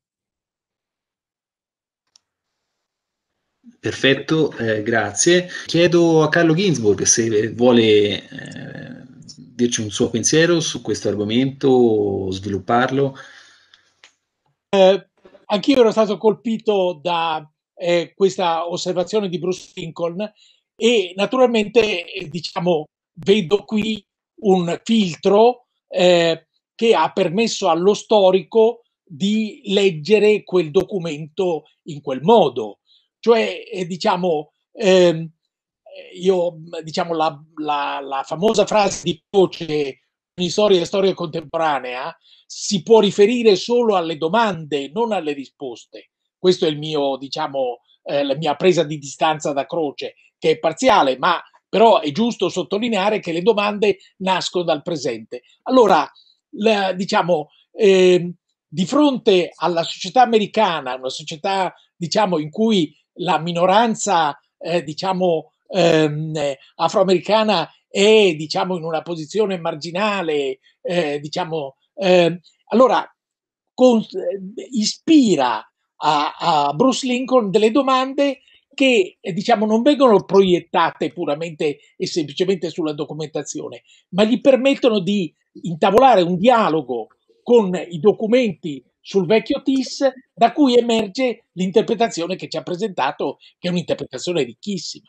Perfetto, eh, grazie. Chiedo a Carlo Ginzburg se vuole eh, dirci un suo pensiero su questo argomento, svilupparlo. Eh, anch'io ero stato colpito da eh, questa osservazione di Bruce Lincoln e naturalmente eh, diciamo vedo qui un filtro eh, che ha permesso allo storico di leggere quel documento in quel modo, cioè eh, diciamo ehm, io diciamo la, la, la famosa frase di Croce in storia e storia contemporanea si può riferire solo alle domande, non alle risposte. Questo è il mio, diciamo, eh, la mia presa di distanza da Croce, che è parziale, ma però è giusto sottolineare che le domande nascono dal presente. Allora, la, diciamo, eh, di fronte alla società americana, una società, diciamo, in cui la minoranza, eh, diciamo, ehm, afroamericana è, diciamo, in una posizione marginale, eh, diciamo, eh, allora con, eh, ispira a, a Bruce Lincoln delle domande che eh, diciamo non vengono proiettate puramente e semplicemente sulla documentazione, ma gli permettono di intavolare un dialogo con i documenti sul vecchio T I S da cui emerge l'interpretazione che ci ha presentato, che è un'interpretazione ricchissima.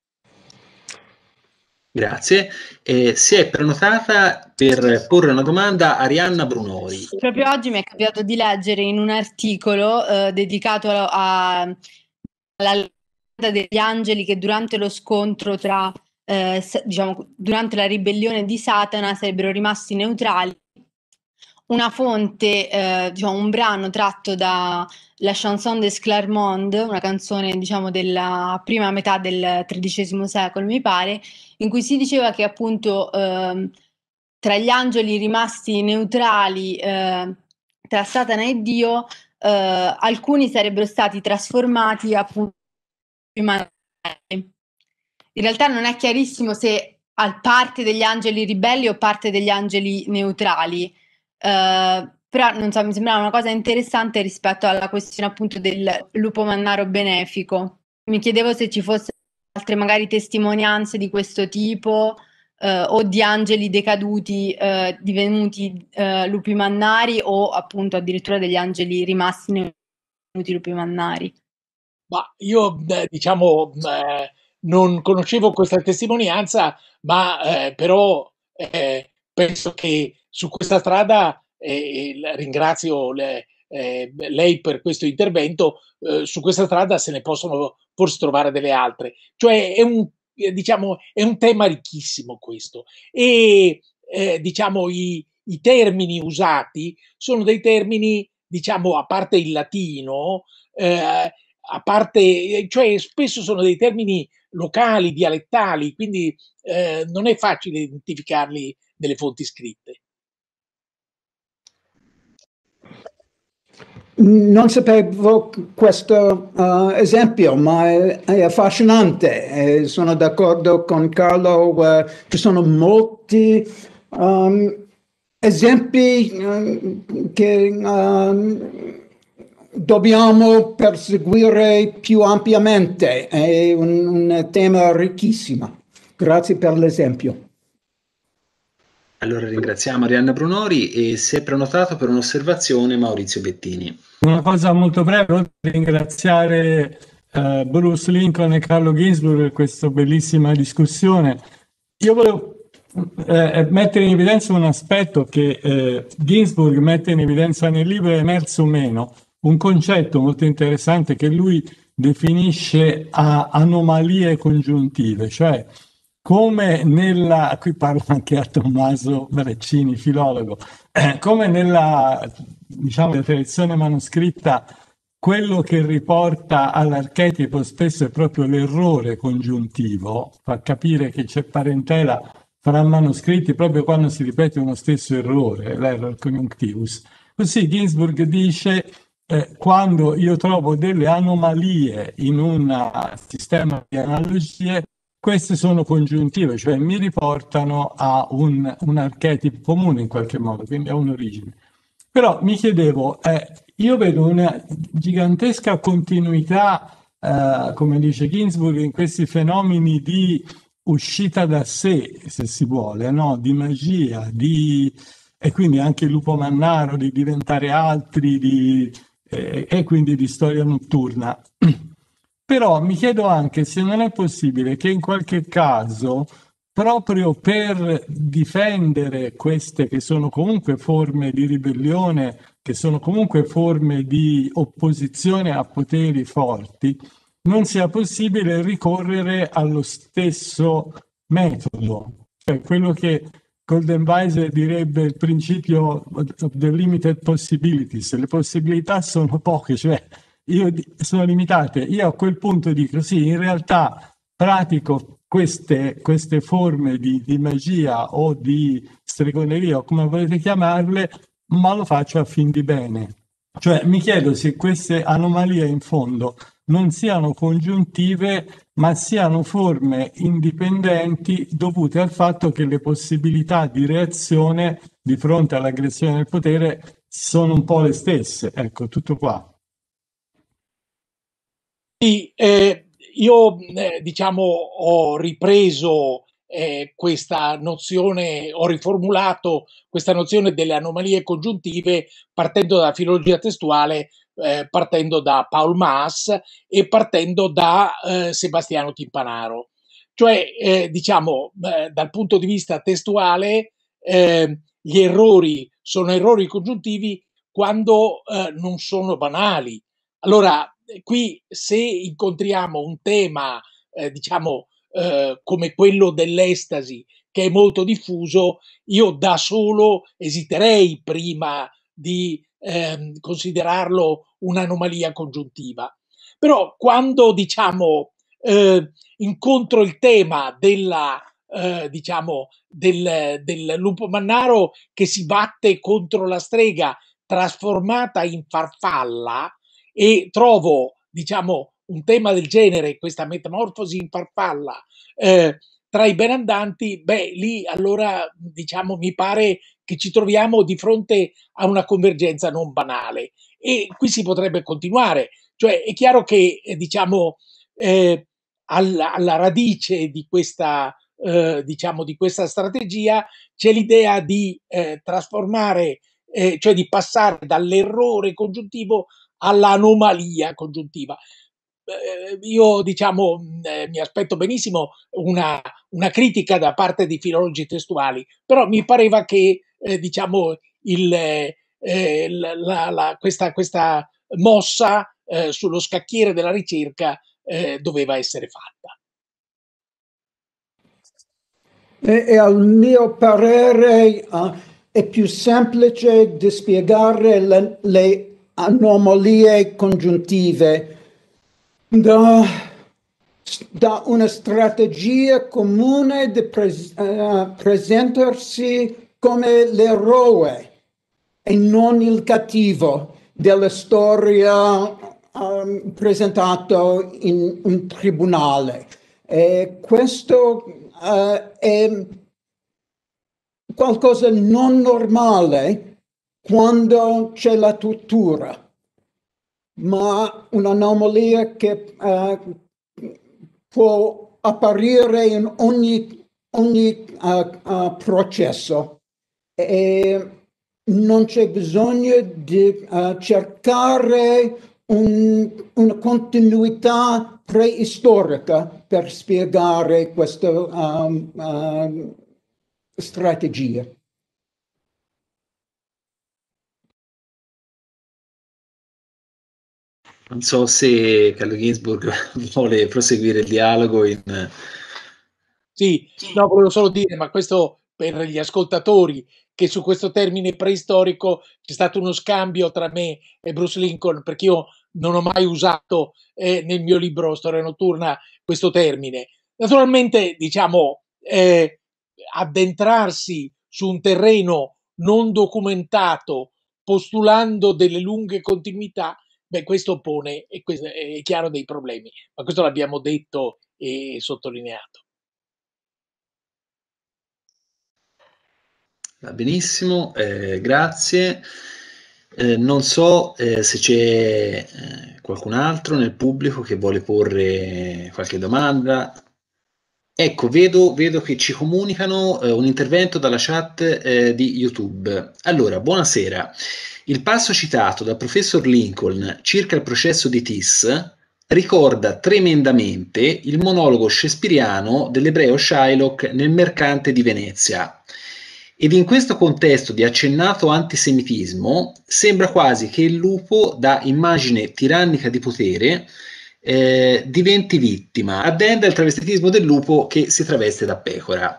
Grazie. Eh, si è prenotata per porre una domanda Arianna Brunori. Proprio oggi mi è capitato di leggere in un articolo eh, dedicato a, alla leggenda degli angeli che durante lo scontro tra, eh, diciamo, durante la ribellione di Satana sarebbero rimasti neutrali. Una fonte, eh, diciamo, un brano tratto da La Chanson des Clermont, una canzone, diciamo, della prima metà del tredicesimo secolo, mi pare, in cui si diceva che appunto eh, tra gli angeli rimasti neutrali eh, tra Satana e Dio, eh, alcuni sarebbero stati trasformati appunto in umani. In realtà non è chiarissimo se a parte degli angeli ribelli o parte degli angeli neutrali. Uh, però non so, mi sembrava una cosa interessante rispetto alla questione appunto del lupo mannaro benefico. Mi chiedevo se ci fossero altre magari testimonianze di questo tipo uh, o di angeli decaduti uh, divenuti uh, lupi mannari o appunto addirittura degli angeli rimasti divenuti lupi mannari. Ma io eh, diciamo eh, non conoscevo questa testimonianza, ma eh, però eh, penso che su questa strada, eh, ringrazio le, eh, lei per questo intervento, eh, su questa strada se ne possono forse trovare delle altre. Cioè è un, eh, diciamo, è un tema ricchissimo questo. E eh, diciamo i, i termini usati sono dei termini, diciamo, a parte il latino, eh, a parte, cioè spesso sono dei termini locali, dialettali, quindi eh, non è facile identificarli nelle fonti scritte. Non sapevo questo uh, esempio, ma è, è affascinante. E sono d'accordo con Carlo, uh, ci sono molti um, esempi uh, che uh, dobbiamo perseguire più ampiamente. È un, un tema ricchissimo. Grazie per l'esempio. Allora ringraziamo Arianna Brunori e si è prenotato per un'osservazione Maurizio Bettini. Una cosa molto breve, oltre a ringraziare uh, Bruce Lincoln e Carlo Ginzburg per questa bellissima discussione. Io volevo eh, mettere in evidenza un aspetto che eh, Ginzburg mette in evidenza nel libro, è emerso meno, un concetto molto interessante che lui definisce a anomalie congiuntive, cioè come nella, qui parlo anche a Tommaso Braccini, filologo, eh, come nella, diciamo, la tradizione manoscritta, quello che riporta all'archetipo spesso è proprio l'errore congiuntivo, fa capire che c'è parentela fra manoscritti proprio quando si ripete uno stesso errore, l'error conjunctivus. Così Ginzburg dice, eh, quando io trovo delle anomalie in un sistema di analogie, queste sono congiuntive, cioè mi riportano a un, un archetipo comune in qualche modo, quindi a un'origine. Però mi chiedevo, eh, io vedo una gigantesca continuità, eh, come dice Ginzburg, in questi fenomeni di uscita da sé, se si vuole, no? Di magia, di, e quindi anche il lupo mannaro, di diventare altri, di, eh, e quindi di storia notturna. Però mi chiedo anche se non è possibile che in qualche caso, proprio per difendere queste che sono comunque forme di ribellione, che sono comunque forme di opposizione a poteri forti, non sia possibile ricorrere allo stesso metodo, cioè quello che Goldenweiser direbbe il principio of the limited possibilities, le possibilità sono poche, cioè io sono limitate. Io a quel punto dico sì, in realtà pratico queste, queste forme di, di magia o di stregoneria o come volete chiamarle, ma lo faccio a fin di bene. Cioè mi chiedo se queste anomalie in fondo non siano congiuntive, ma siano forme indipendenti dovute al fatto che le possibilità di reazione di fronte all'aggressione del potere sono un po' le stesse. Ecco, tutto qua. Sì, eh, io eh, diciamo ho ripreso eh, questa nozione, ho riformulato questa nozione delle anomalie congiuntive partendo dalla filologia testuale, eh, partendo da Paul Maas e partendo da eh, Sebastiano Timpanaro. Cioè, eh, diciamo, eh, dal punto di vista testuale, eh, gli errori sono errori congiuntivi quando eh, non sono banali. Allora, qui se incontriamo un tema, eh, diciamo, eh, come quello dell'estasi, che è molto diffuso, io da solo esiterei prima di eh, considerarlo un'anomalia congiuntiva. Però quando, diciamo, eh, incontro il tema della, eh, diciamo, del, del lupo mannaro che si batte contro la strega trasformata in farfalla, e trovo, diciamo, un tema del genere, questa metamorfosi in farfalla, eh, tra i benandanti, beh, lì allora, diciamo, mi pare che ci troviamo di fronte a una convergenza non banale. E qui si potrebbe continuare. Cioè, è chiaro che, eh, diciamo, eh, alla, alla radice di questa, eh, diciamo, di questa strategia c'è l'idea di eh, trasformare, eh, cioè di passare dall'errore congiuntivo all'anomalia congiuntiva. Eh, io diciamo eh, mi aspetto benissimo una, una critica da parte di filologi testuali, però mi pareva che eh, diciamo il, eh, la, la, questa, questa mossa eh, sullo scacchiere della ricerca eh, doveva essere fatta. E, e al mio parere uh, è più semplice di spiegare le, le anomalie congiuntive da, da una strategia comune di pres uh, presentarsi come l'eroe e non il cattivo della storia um, presentato in un tribunale. E questo uh, è qualcosa non normale quando c'è la tortura, ma un'anomalia che uh, può apparire in ogni, ogni uh, uh, processo. E non c'è bisogno di uh, cercare un, una continuità preistorica per spiegare questa um, uh, strategia. Non so se Carlo Ginzburg vuole proseguire il dialogo in... Sì, no, volevo solo dire, ma questo per gli ascoltatori, che su questo termine preistorico c'è stato uno scambio tra me e Bruce Lincoln, perché io non ho mai usato eh, nel mio libro Storia notturna questo termine. Naturalmente, diciamo, eh, addentrarsi su un terreno non documentato, postulando delle lunghe continuità, beh, questo pone, e questo è chiaro, dei problemi, ma questo l'abbiamo detto e sottolineato. Va benissimo, eh, grazie. Eh, non so eh, se c'è eh, qualcun altro nel pubblico che vuole porre qualche domanda. Ecco, vedo, vedo che ci comunicano eh, un intervento dalla chat eh, di YouTube. Allora, buonasera. Il passo citato dal professor Lincoln circa il processo di Tis ricorda tremendamente il monologo shakespeariano dell'ebreo Shylock nel Mercante di Venezia. Ed in questo contesto di accennato antisemitismo sembra quasi che il lupo, da immagine tirannica di potere, eh, diventi vittima, addenda il travestitismo del lupo che si traveste da pecora.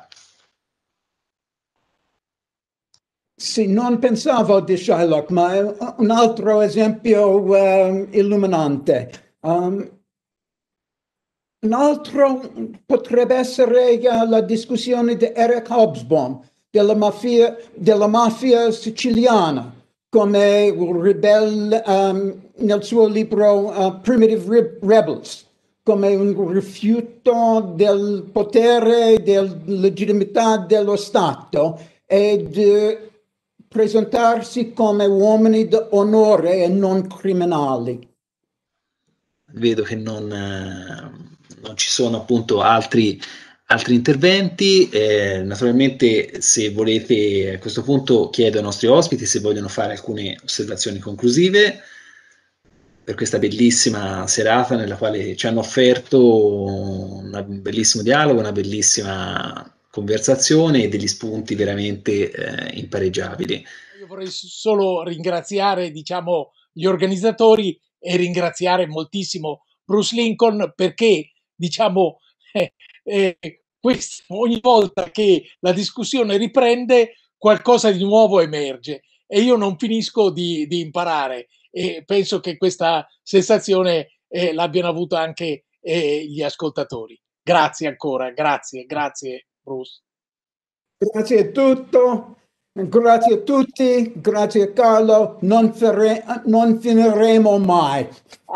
Sì, non pensavo di Shylock, ma è un altro esempio um, illuminante. Um, un altro potrebbe essere uh, la discussione di Eric Hobsbawm della mafia, della mafia siciliana, come ribelle um, nel suo libro uh, Primitive Rebels, come un rifiuto del potere, della legittimità dello Stato e di presentarsi come uomini d'onore e non criminali. Vedo che non, eh, non ci sono appunto altri, altri interventi. Eh, naturalmente, se volete, a questo punto chiedo ai nostri ospiti se vogliono fare alcune osservazioni conclusive per questa bellissima serata nella quale ci hanno offerto un bellissimo dialogo, una bellissima conversazione e degli spunti veramente eh, impareggiabili. Io vorrei solo ringraziare, diciamo, gli organizzatori e ringraziare moltissimo Bruce Lincoln, perché, diciamo, eh, eh, questo, ogni volta che la discussione riprende, qualcosa di nuovo emerge e io non finisco di, di imparare, e penso che questa sensazione eh, l'abbiano avuta anche eh, gli ascoltatori. Grazie ancora, grazie, grazie Bruce. Grazie a tutto. Grazie a tutti, grazie a Carlo, non, fere, non finiremo mai.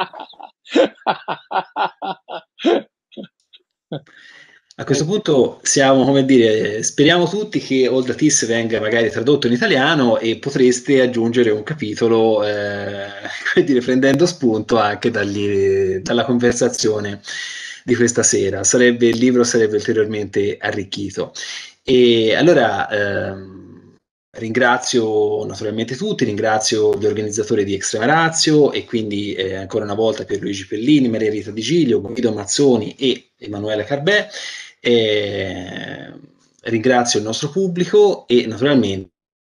A questo punto siamo, come dire, speriamo tutti che All That Is venga magari tradotto in italiano e potreste aggiungere un capitolo, eh, come dire, prendendo spunto anche dagli, dalla conversazione di questa sera. Sarebbe, il libro sarebbe ulteriormente arricchito. E allora ehm, ringrazio naturalmente tutti, ringrazio gli organizzatori di Extrema Ratio e quindi eh, ancora una volta Pierluigi Pellini, Maria Rita Di Giglio, Guido Mazzoni e Emanuele Carbè. Eh, ringrazio il nostro pubblico e naturalmente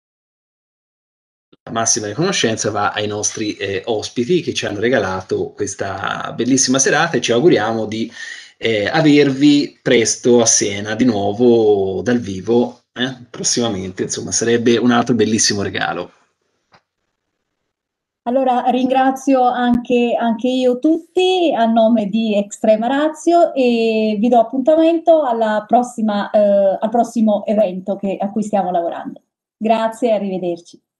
la massima riconoscenza va ai nostri eh, ospiti che ci hanno regalato questa bellissima serata e ci auguriamo di eh, avervi presto a Siena di nuovo dal vivo eh, prossimamente, insomma sarebbe un altro bellissimo regalo. Allora ringrazio anche, anche io tutti a nome di Extrema Ratio e vi do appuntamento alla prossima, eh, al prossimo evento che, a cui stiamo lavorando. Grazie e arrivederci.